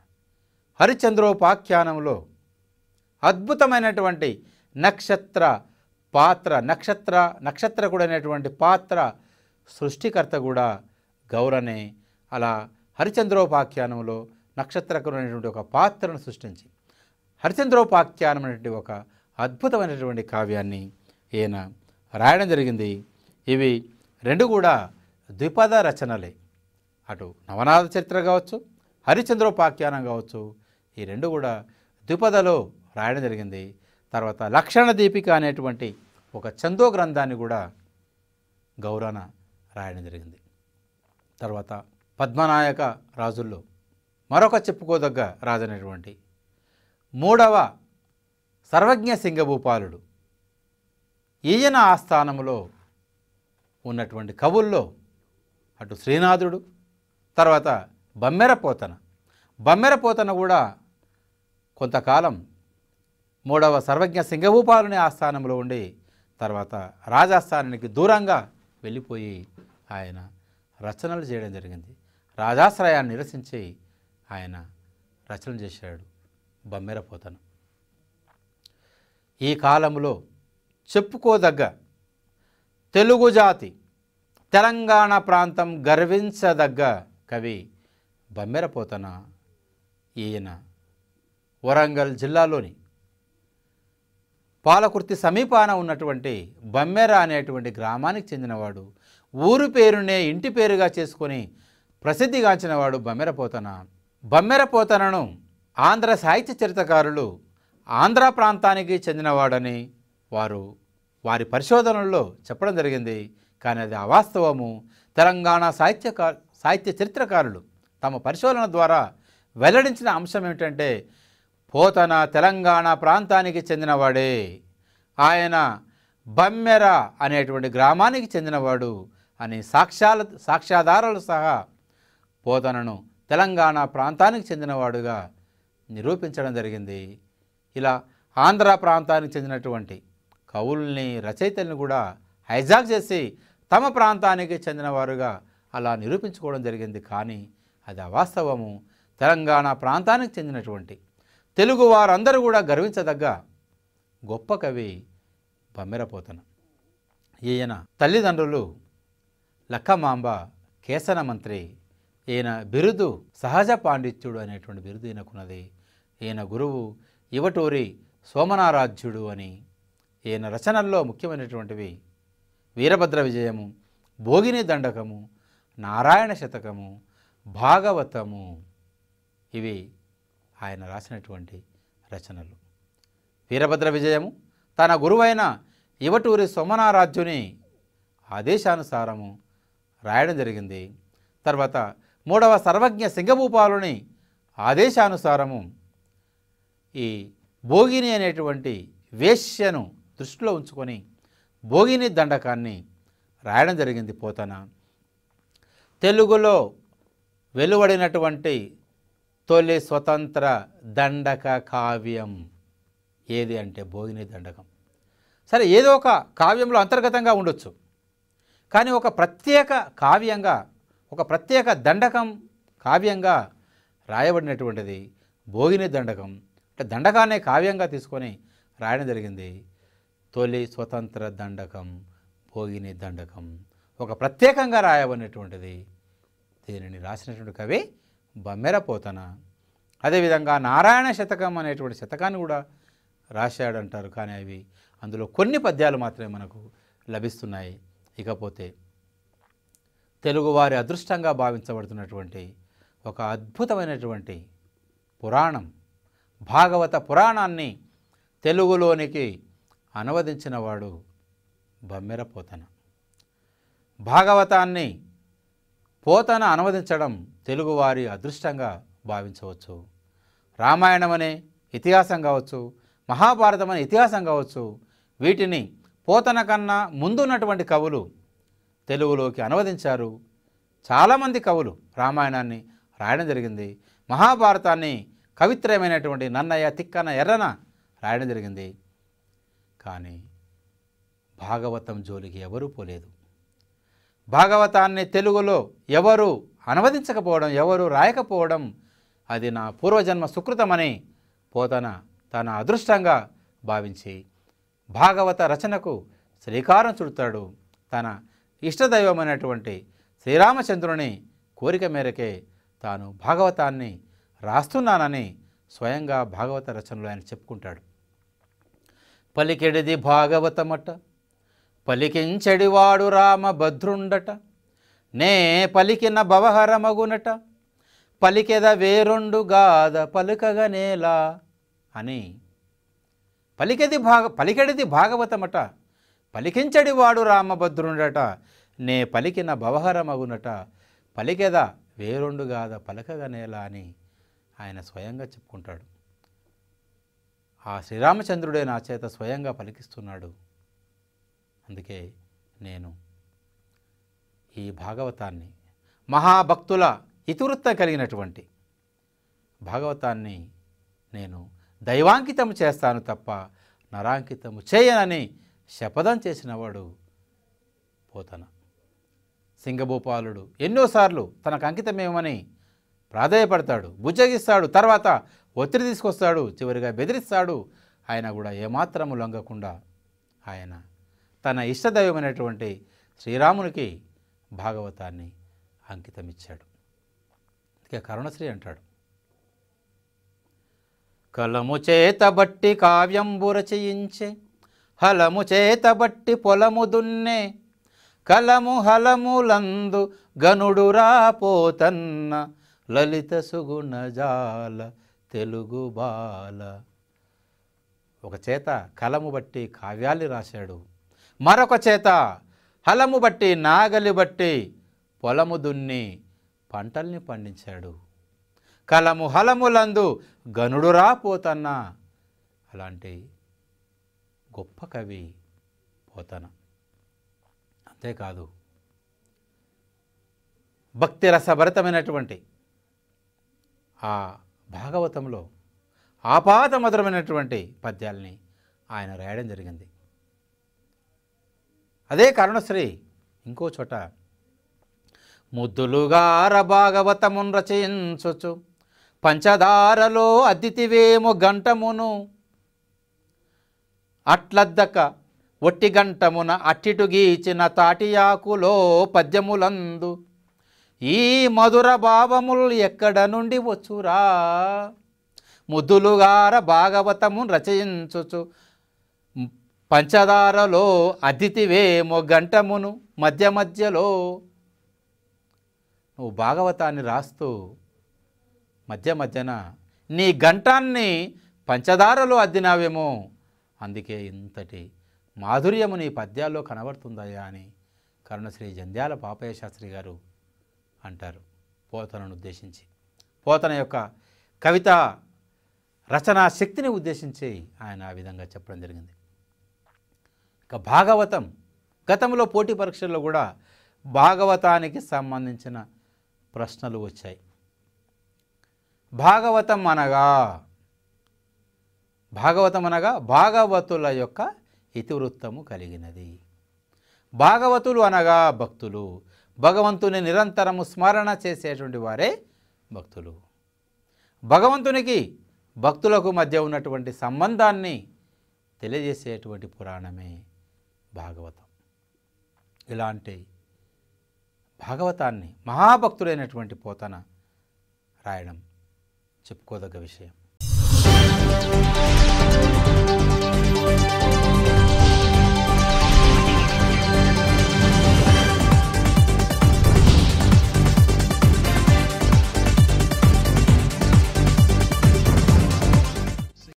హరిశ్చంద్రోపాఖ్యానంలో అద్భుతమైనటువంటి నక్షత్ర పాత్ర, నక్షత్ర నక్షత్రకుడు అనేటువంటి పాత్ర సృష్టికర్త కూడా గౌరనే. అలా హరిశ్చంద్రోపాఖ్యానంలో నక్షత్రకుడు అనేటువంటి ఒక పాత్రను సృష్టించి హరిశ్చంద్రోపాఖ్యానం అనేటువంటి ఒక అద్భుతమైనటువంటి కావ్యాన్ని ఈయన రాయడం జరిగింది. ఇవి రెండు కూడా ద్విపద రచనలే. అటు నవనాద చరిత్ర కావచ్చు, హరిశ్చంద్రోపాఖ్యానం కావచ్చు, ఈ రెండు కూడా ద్విపదలో రాయడం జరిగింది. తర్వాత లక్షణ దీపిక అనేటువంటి ఒక చందో గ్రంథాన్ని కూడా గౌరన రాయడం జరిగింది. తర్వాత పద్మనాయక రాజుల్లో మరొక చెప్పుకోదగ్గ రాజు అనేటువంటి మూడవ సర్వజ్ఞ సింగభూపాలుడు. ఈయన ఆస్థానంలో ఉన్నటువంటి కవుల్లో అటు శ్రీనాథుడు, తర్వాత బమ్మెరపోతన. బమ్మెరపోతన కూడా కొంతకాలం మూడవ సర్వజ్ఞ సింగభూపాలుని ఆస్థానంలో ఉండి తర్వాత రాజాస్థానానికి దూరంగా వెళ్ళిపోయి ఆయన రచనలు చేయడం జరిగింది. రాజాశ్రయాన్ని నిరసించి ఆయన రచనలు చేశాడు బమ్మెరపోతన. ఈ కాలంలో చెప్పుకోదగ్గ తెలుగు జాతి, తెలంగాణ ప్రాంతం గర్వించదగ్గ కవి బమ్మెరపోతన. ఈయన వరంగల్ జిల్లాలోని పాలకుర్తి సమీపాన ఉన్నటువంటి బమ్మెర అనేటువంటి గ్రామానికి చెందినవాడు. ఊరు పేరునే ఇంటి పేరుగా చేసుకొని ప్రసిద్ధిగాంచినవాడు బమ్మెరపోతన. బమ్మెరపోతనను ఆంధ్ర సాహిత్య చరిత్రకారులు ఆంధ్ర ప్రాంతానికి చెందినవాడని వారు వారి పరిశోధనల్లో చెప్పడం జరిగింది. కానీ అది అవాస్తవము. తెలంగాణ సాహిత్య సాహిత్య చరిత్రకారులు తమ పరిశోధన ద్వారా వెల్లడించిన అంశం ఏమిటంటే పోతన తెలంగాణ ప్రాంతానికి చెందినవాడే. ఆయన బమ్మెర అనేటువంటి గ్రామానికి చెందినవాడు అని సాక్ష్యాల సాక్ష్యాధారాలు సహా పోతనను తెలంగాణ ప్రాంతానికి చెందినవాడుగా నిరూపించడం జరిగింది. ఇలా ఆంధ్ర ప్రాంతానికి చెందినటువంటి కవుల్ని, రచయితల్ని కూడా హైజాక్ చేసి తమ ప్రాంతానికి చెందినవారుగా అలా నిరూపించుకోవడం జరిగింది. కానీ అది అవాస్తవము. తెలంగాణ ప్రాంతానికి చెందినటువంటి తెలుగు వారందరూ కూడా గర్వించదగ్గ గొప్ప కవి బమ్మెరపోతన. ఈయన తల్లిదండ్రులు లక్కమాంబ కేసన మంత్రి. ఈయన బిరుదు సహజ పాండిత్యుడు అనేటువంటి బిరుదు ఈయనకున్నది. ఈయన గురువు ఇవటూరి సోమనారాధ్యుడు అని. ఈయన రచనల్లో ముఖ్యమైనటువంటివి వీరభద్ర విజయము, భోగిని దండకము, నారాయణ శతకము, భాగవతము. ఇవి ఆయన రాసినటువంటి రచనలు. వీరభద్ర విజయము తన గురువైన ఇవటూరి సోమనారాధ్యుని ఆదేశానుసారము రాయడం జరిగింది. తర్వాత మూడవ సర్వజ్ఞ సింగభూపాలుని ఆదేశానుసారము ఈ భోగిని అనేటువంటి వేశ్యను దృష్టిలో ఉంచుకొని భోగిని దండకాన్ని రాయడం జరిగింది పోతన. తెలుగులో వెలువడినటువంటి తొలి స్వతంత్ర దండక కావ్యం ఏది అంటే భోగిని దండకం. సరే, ఏదో ఒక కావ్యంలో అంతర్గతంగా ఉండొచ్చు, కానీ ఒక ప్రత్యేక కావ్యంగా, ఒక ప్రత్యేక దండకం కావ్యంగా రాయబడినటువంటిది భోగిని దండకం. అంటే దండకాన్ని కావ్యంగా తీసుకొని రాయడం జరిగింది. తొలి స్వతంత్ర దండకం భోగిని దండకం, ఒక ప్రత్యేకంగా రాయబడినటువంటిది. దీనిని రాసినటువంటి కవి బమ్మెర పోతన. అదేవిధంగా నారాయణ శతకం అనేటువంటి శతకాన్ని కూడా రాశాడంటారు. కానీ అవి అందులో కొన్ని పద్యాలు మాత్రమే మనకు లభిస్తున్నాయి. ఇకపోతే తెలుగువారి అదృష్టంగా భావించబడుతున్నటువంటి ఒక అద్భుతమైనటువంటి పురాణం భాగవత పురాణాన్ని తెలుగులోనికి అనువదించిన వాడు బమ్మెర పోతన. భాగవతాన్ని పోతన అనువదించడం తెలుగువారి అదృష్టంగా భావించవచ్చు. రామాయణం అనే ఇతిహాసం కావచ్చు, మహాభారతం అనే ఇతిహాసం కావచ్చు, వీటిని పోతన కన్నా ముందున్నటువంటి కవులు తెలుగులోకి అనువదించారు. చాలామంది కవులు రామాయణాన్ని రాయడం జరిగింది. మహాభారతాన్ని కవిత్రయమైనటువంటి నన్నయ్య, తిక్కన, ఎర్రన రాయడం జరిగింది. కానీ భాగవతం జోలికి ఎవరూ పోలేదు. భాగవతాన్ని తెలుగులో ఎవరు అనువదించకపోవడం, ఎవరు రాయకపోవడం అది నా పూర్వజన్మ సుకృతమని పోతన తన అదృష్టంగా భావించి భాగవత రచనకు శ్రీకారం చుడతాడు. తన ఇష్టదైవమైనటువంటి శ్రీరామచంద్రుని కోరిక మేరకే తాను భాగవతాన్ని రాస్తున్నానని స్వయంగా భాగవత రచనలో ఆయన చెప్పుకుంటాడు. పలికెడిది భాగవతమట, పలికించెడివాడు రామభద్రుండట, నే పలికిన భవహరమగునట, పలికెద వేరొండు గాద పలుకగనేలా అని పలికెది భాగ పలికెడిది భాగవతమట, పలికించడివాడు రామభద్రుండట, నే పలికిన భవహరమగునట, పలికెద వేరొండు గాద పలకగనేలా అని ఆయన స్వయంగా చెప్పుకుంటాడు. ఆ శ్రీరామచంద్రుడే నా చేత స్వయంగా పలికిస్తున్నాడు. అందుకే నేను ఈ భాగవతాన్ని మహాభక్తుల ఇతివృత్తం కలిగినటువంటి భాగవతాన్ని నేను దైవాంకితం చేస్తాను తప్ప నరాంకితము చేయనని శపథం చేసినవాడు పోతన. సింగభూపాలుడు ఎన్నోసార్లు తనకు అంకితమేమని ప్రాధేయపడతాడు, బుజ్జగిస్తాడు, తర్వాత ఒత్తిడి తీసుకొస్తాడు, చివరిగా బెదిరిస్తాడు. ఆయన కూడా ఏమాత్రము లొంగకుండా ఆయన తన ఇష్టదైవమైనటువంటి శ్రీరామునికి భాగవతాన్ని అంకితమిచ్చాడు. ఇక కరుణశ్రీ అంటాడు, కలము చేతబట్టి కావ్యంబు రచయించే, హలము చేతబట్టి పొలము దున్నే, కలము హలములందు గనుడురా పోతన్న, లలిత సుగుణ జాల తెలుగు బాల. ఒక చేత కలము బట్టి కావ్యాల్ని రాశాడు, మరొక చేత హలము బట్టి నాగలి బట్టి పొలము దున్ని పంటల్ని పండించాడు. కలము హలములందు గనుడురా పోతన్న. అలాంటి గొప్ప కవి పోతన. అంతేకాదు భక్తి రసభరితమైనటువంటి ఆ భాగవతంలో ఆపాత మధురమైనటువంటి పద్యాల్ని ఆయన రాయడం జరిగింది. అదే కరుణశ్రీ ఇంకో చోట ముద్దులుగార భాగవతమున్ రచయించుచు, పంచదారలో అద్దితివేమో గంటమును, అట్లద్దక ఒట్టి గంటమున అట్టిటు గీచిన తాటియాకులో పద్యములందు, ఈ మధుర భావములు ఎక్కడ నుండి వచ్చురా. ముద్దులుగార భాగవతమున్ రచయించుచు, పంచదారలో అద్దితివేమో గంటమును, మధ్య మధ్యలో నువ్వు భాగవతాన్ని రాస్తూ మధ్య మధ్యన నీ గంటాన్ని పంచదారలో అద్దినావేమో, అందుకే ఇంతటి మాధుర్యము నీ పద్యాల్లో కనబడుతుందయ్యా అని కరుణశ్రీ జంధ్యాల పాపయ్య శాస్త్రి గారు అంటారు పోతనను ఉద్దేశించి. పోతన యొక్క కవిత రచనా శక్తిని ఉద్దేశించి ఆయన ఆ విధంగా చెప్పడం జరిగింది. ఇక భాగవతం గతంలో పోటీ పరీక్షల్లో కూడా భాగవతానికి సంబంధించిన ప్రశ్నలు వచ్చాయి. భాగవతం అనగా భాగవతం అనగా భాగవతుల యొక్క ఇతివృత్తము కలిగినది. భాగవతులు అనగా భక్తులు, భగవంతుని నిరంతరము స్మరణ చేసేటువంటి వారే భక్తులు. భగవంతునికి భక్తులకు మధ్య ఉన్నటువంటి సంబంధాన్ని తెలియజేసేటువంటి పురాణమే భాగవతం. ఇలాంటి భాగవతాన్ని మహాభక్తుడైనటువంటి పోతన రాయడం చెప్పుకోదగ్గ విషయం.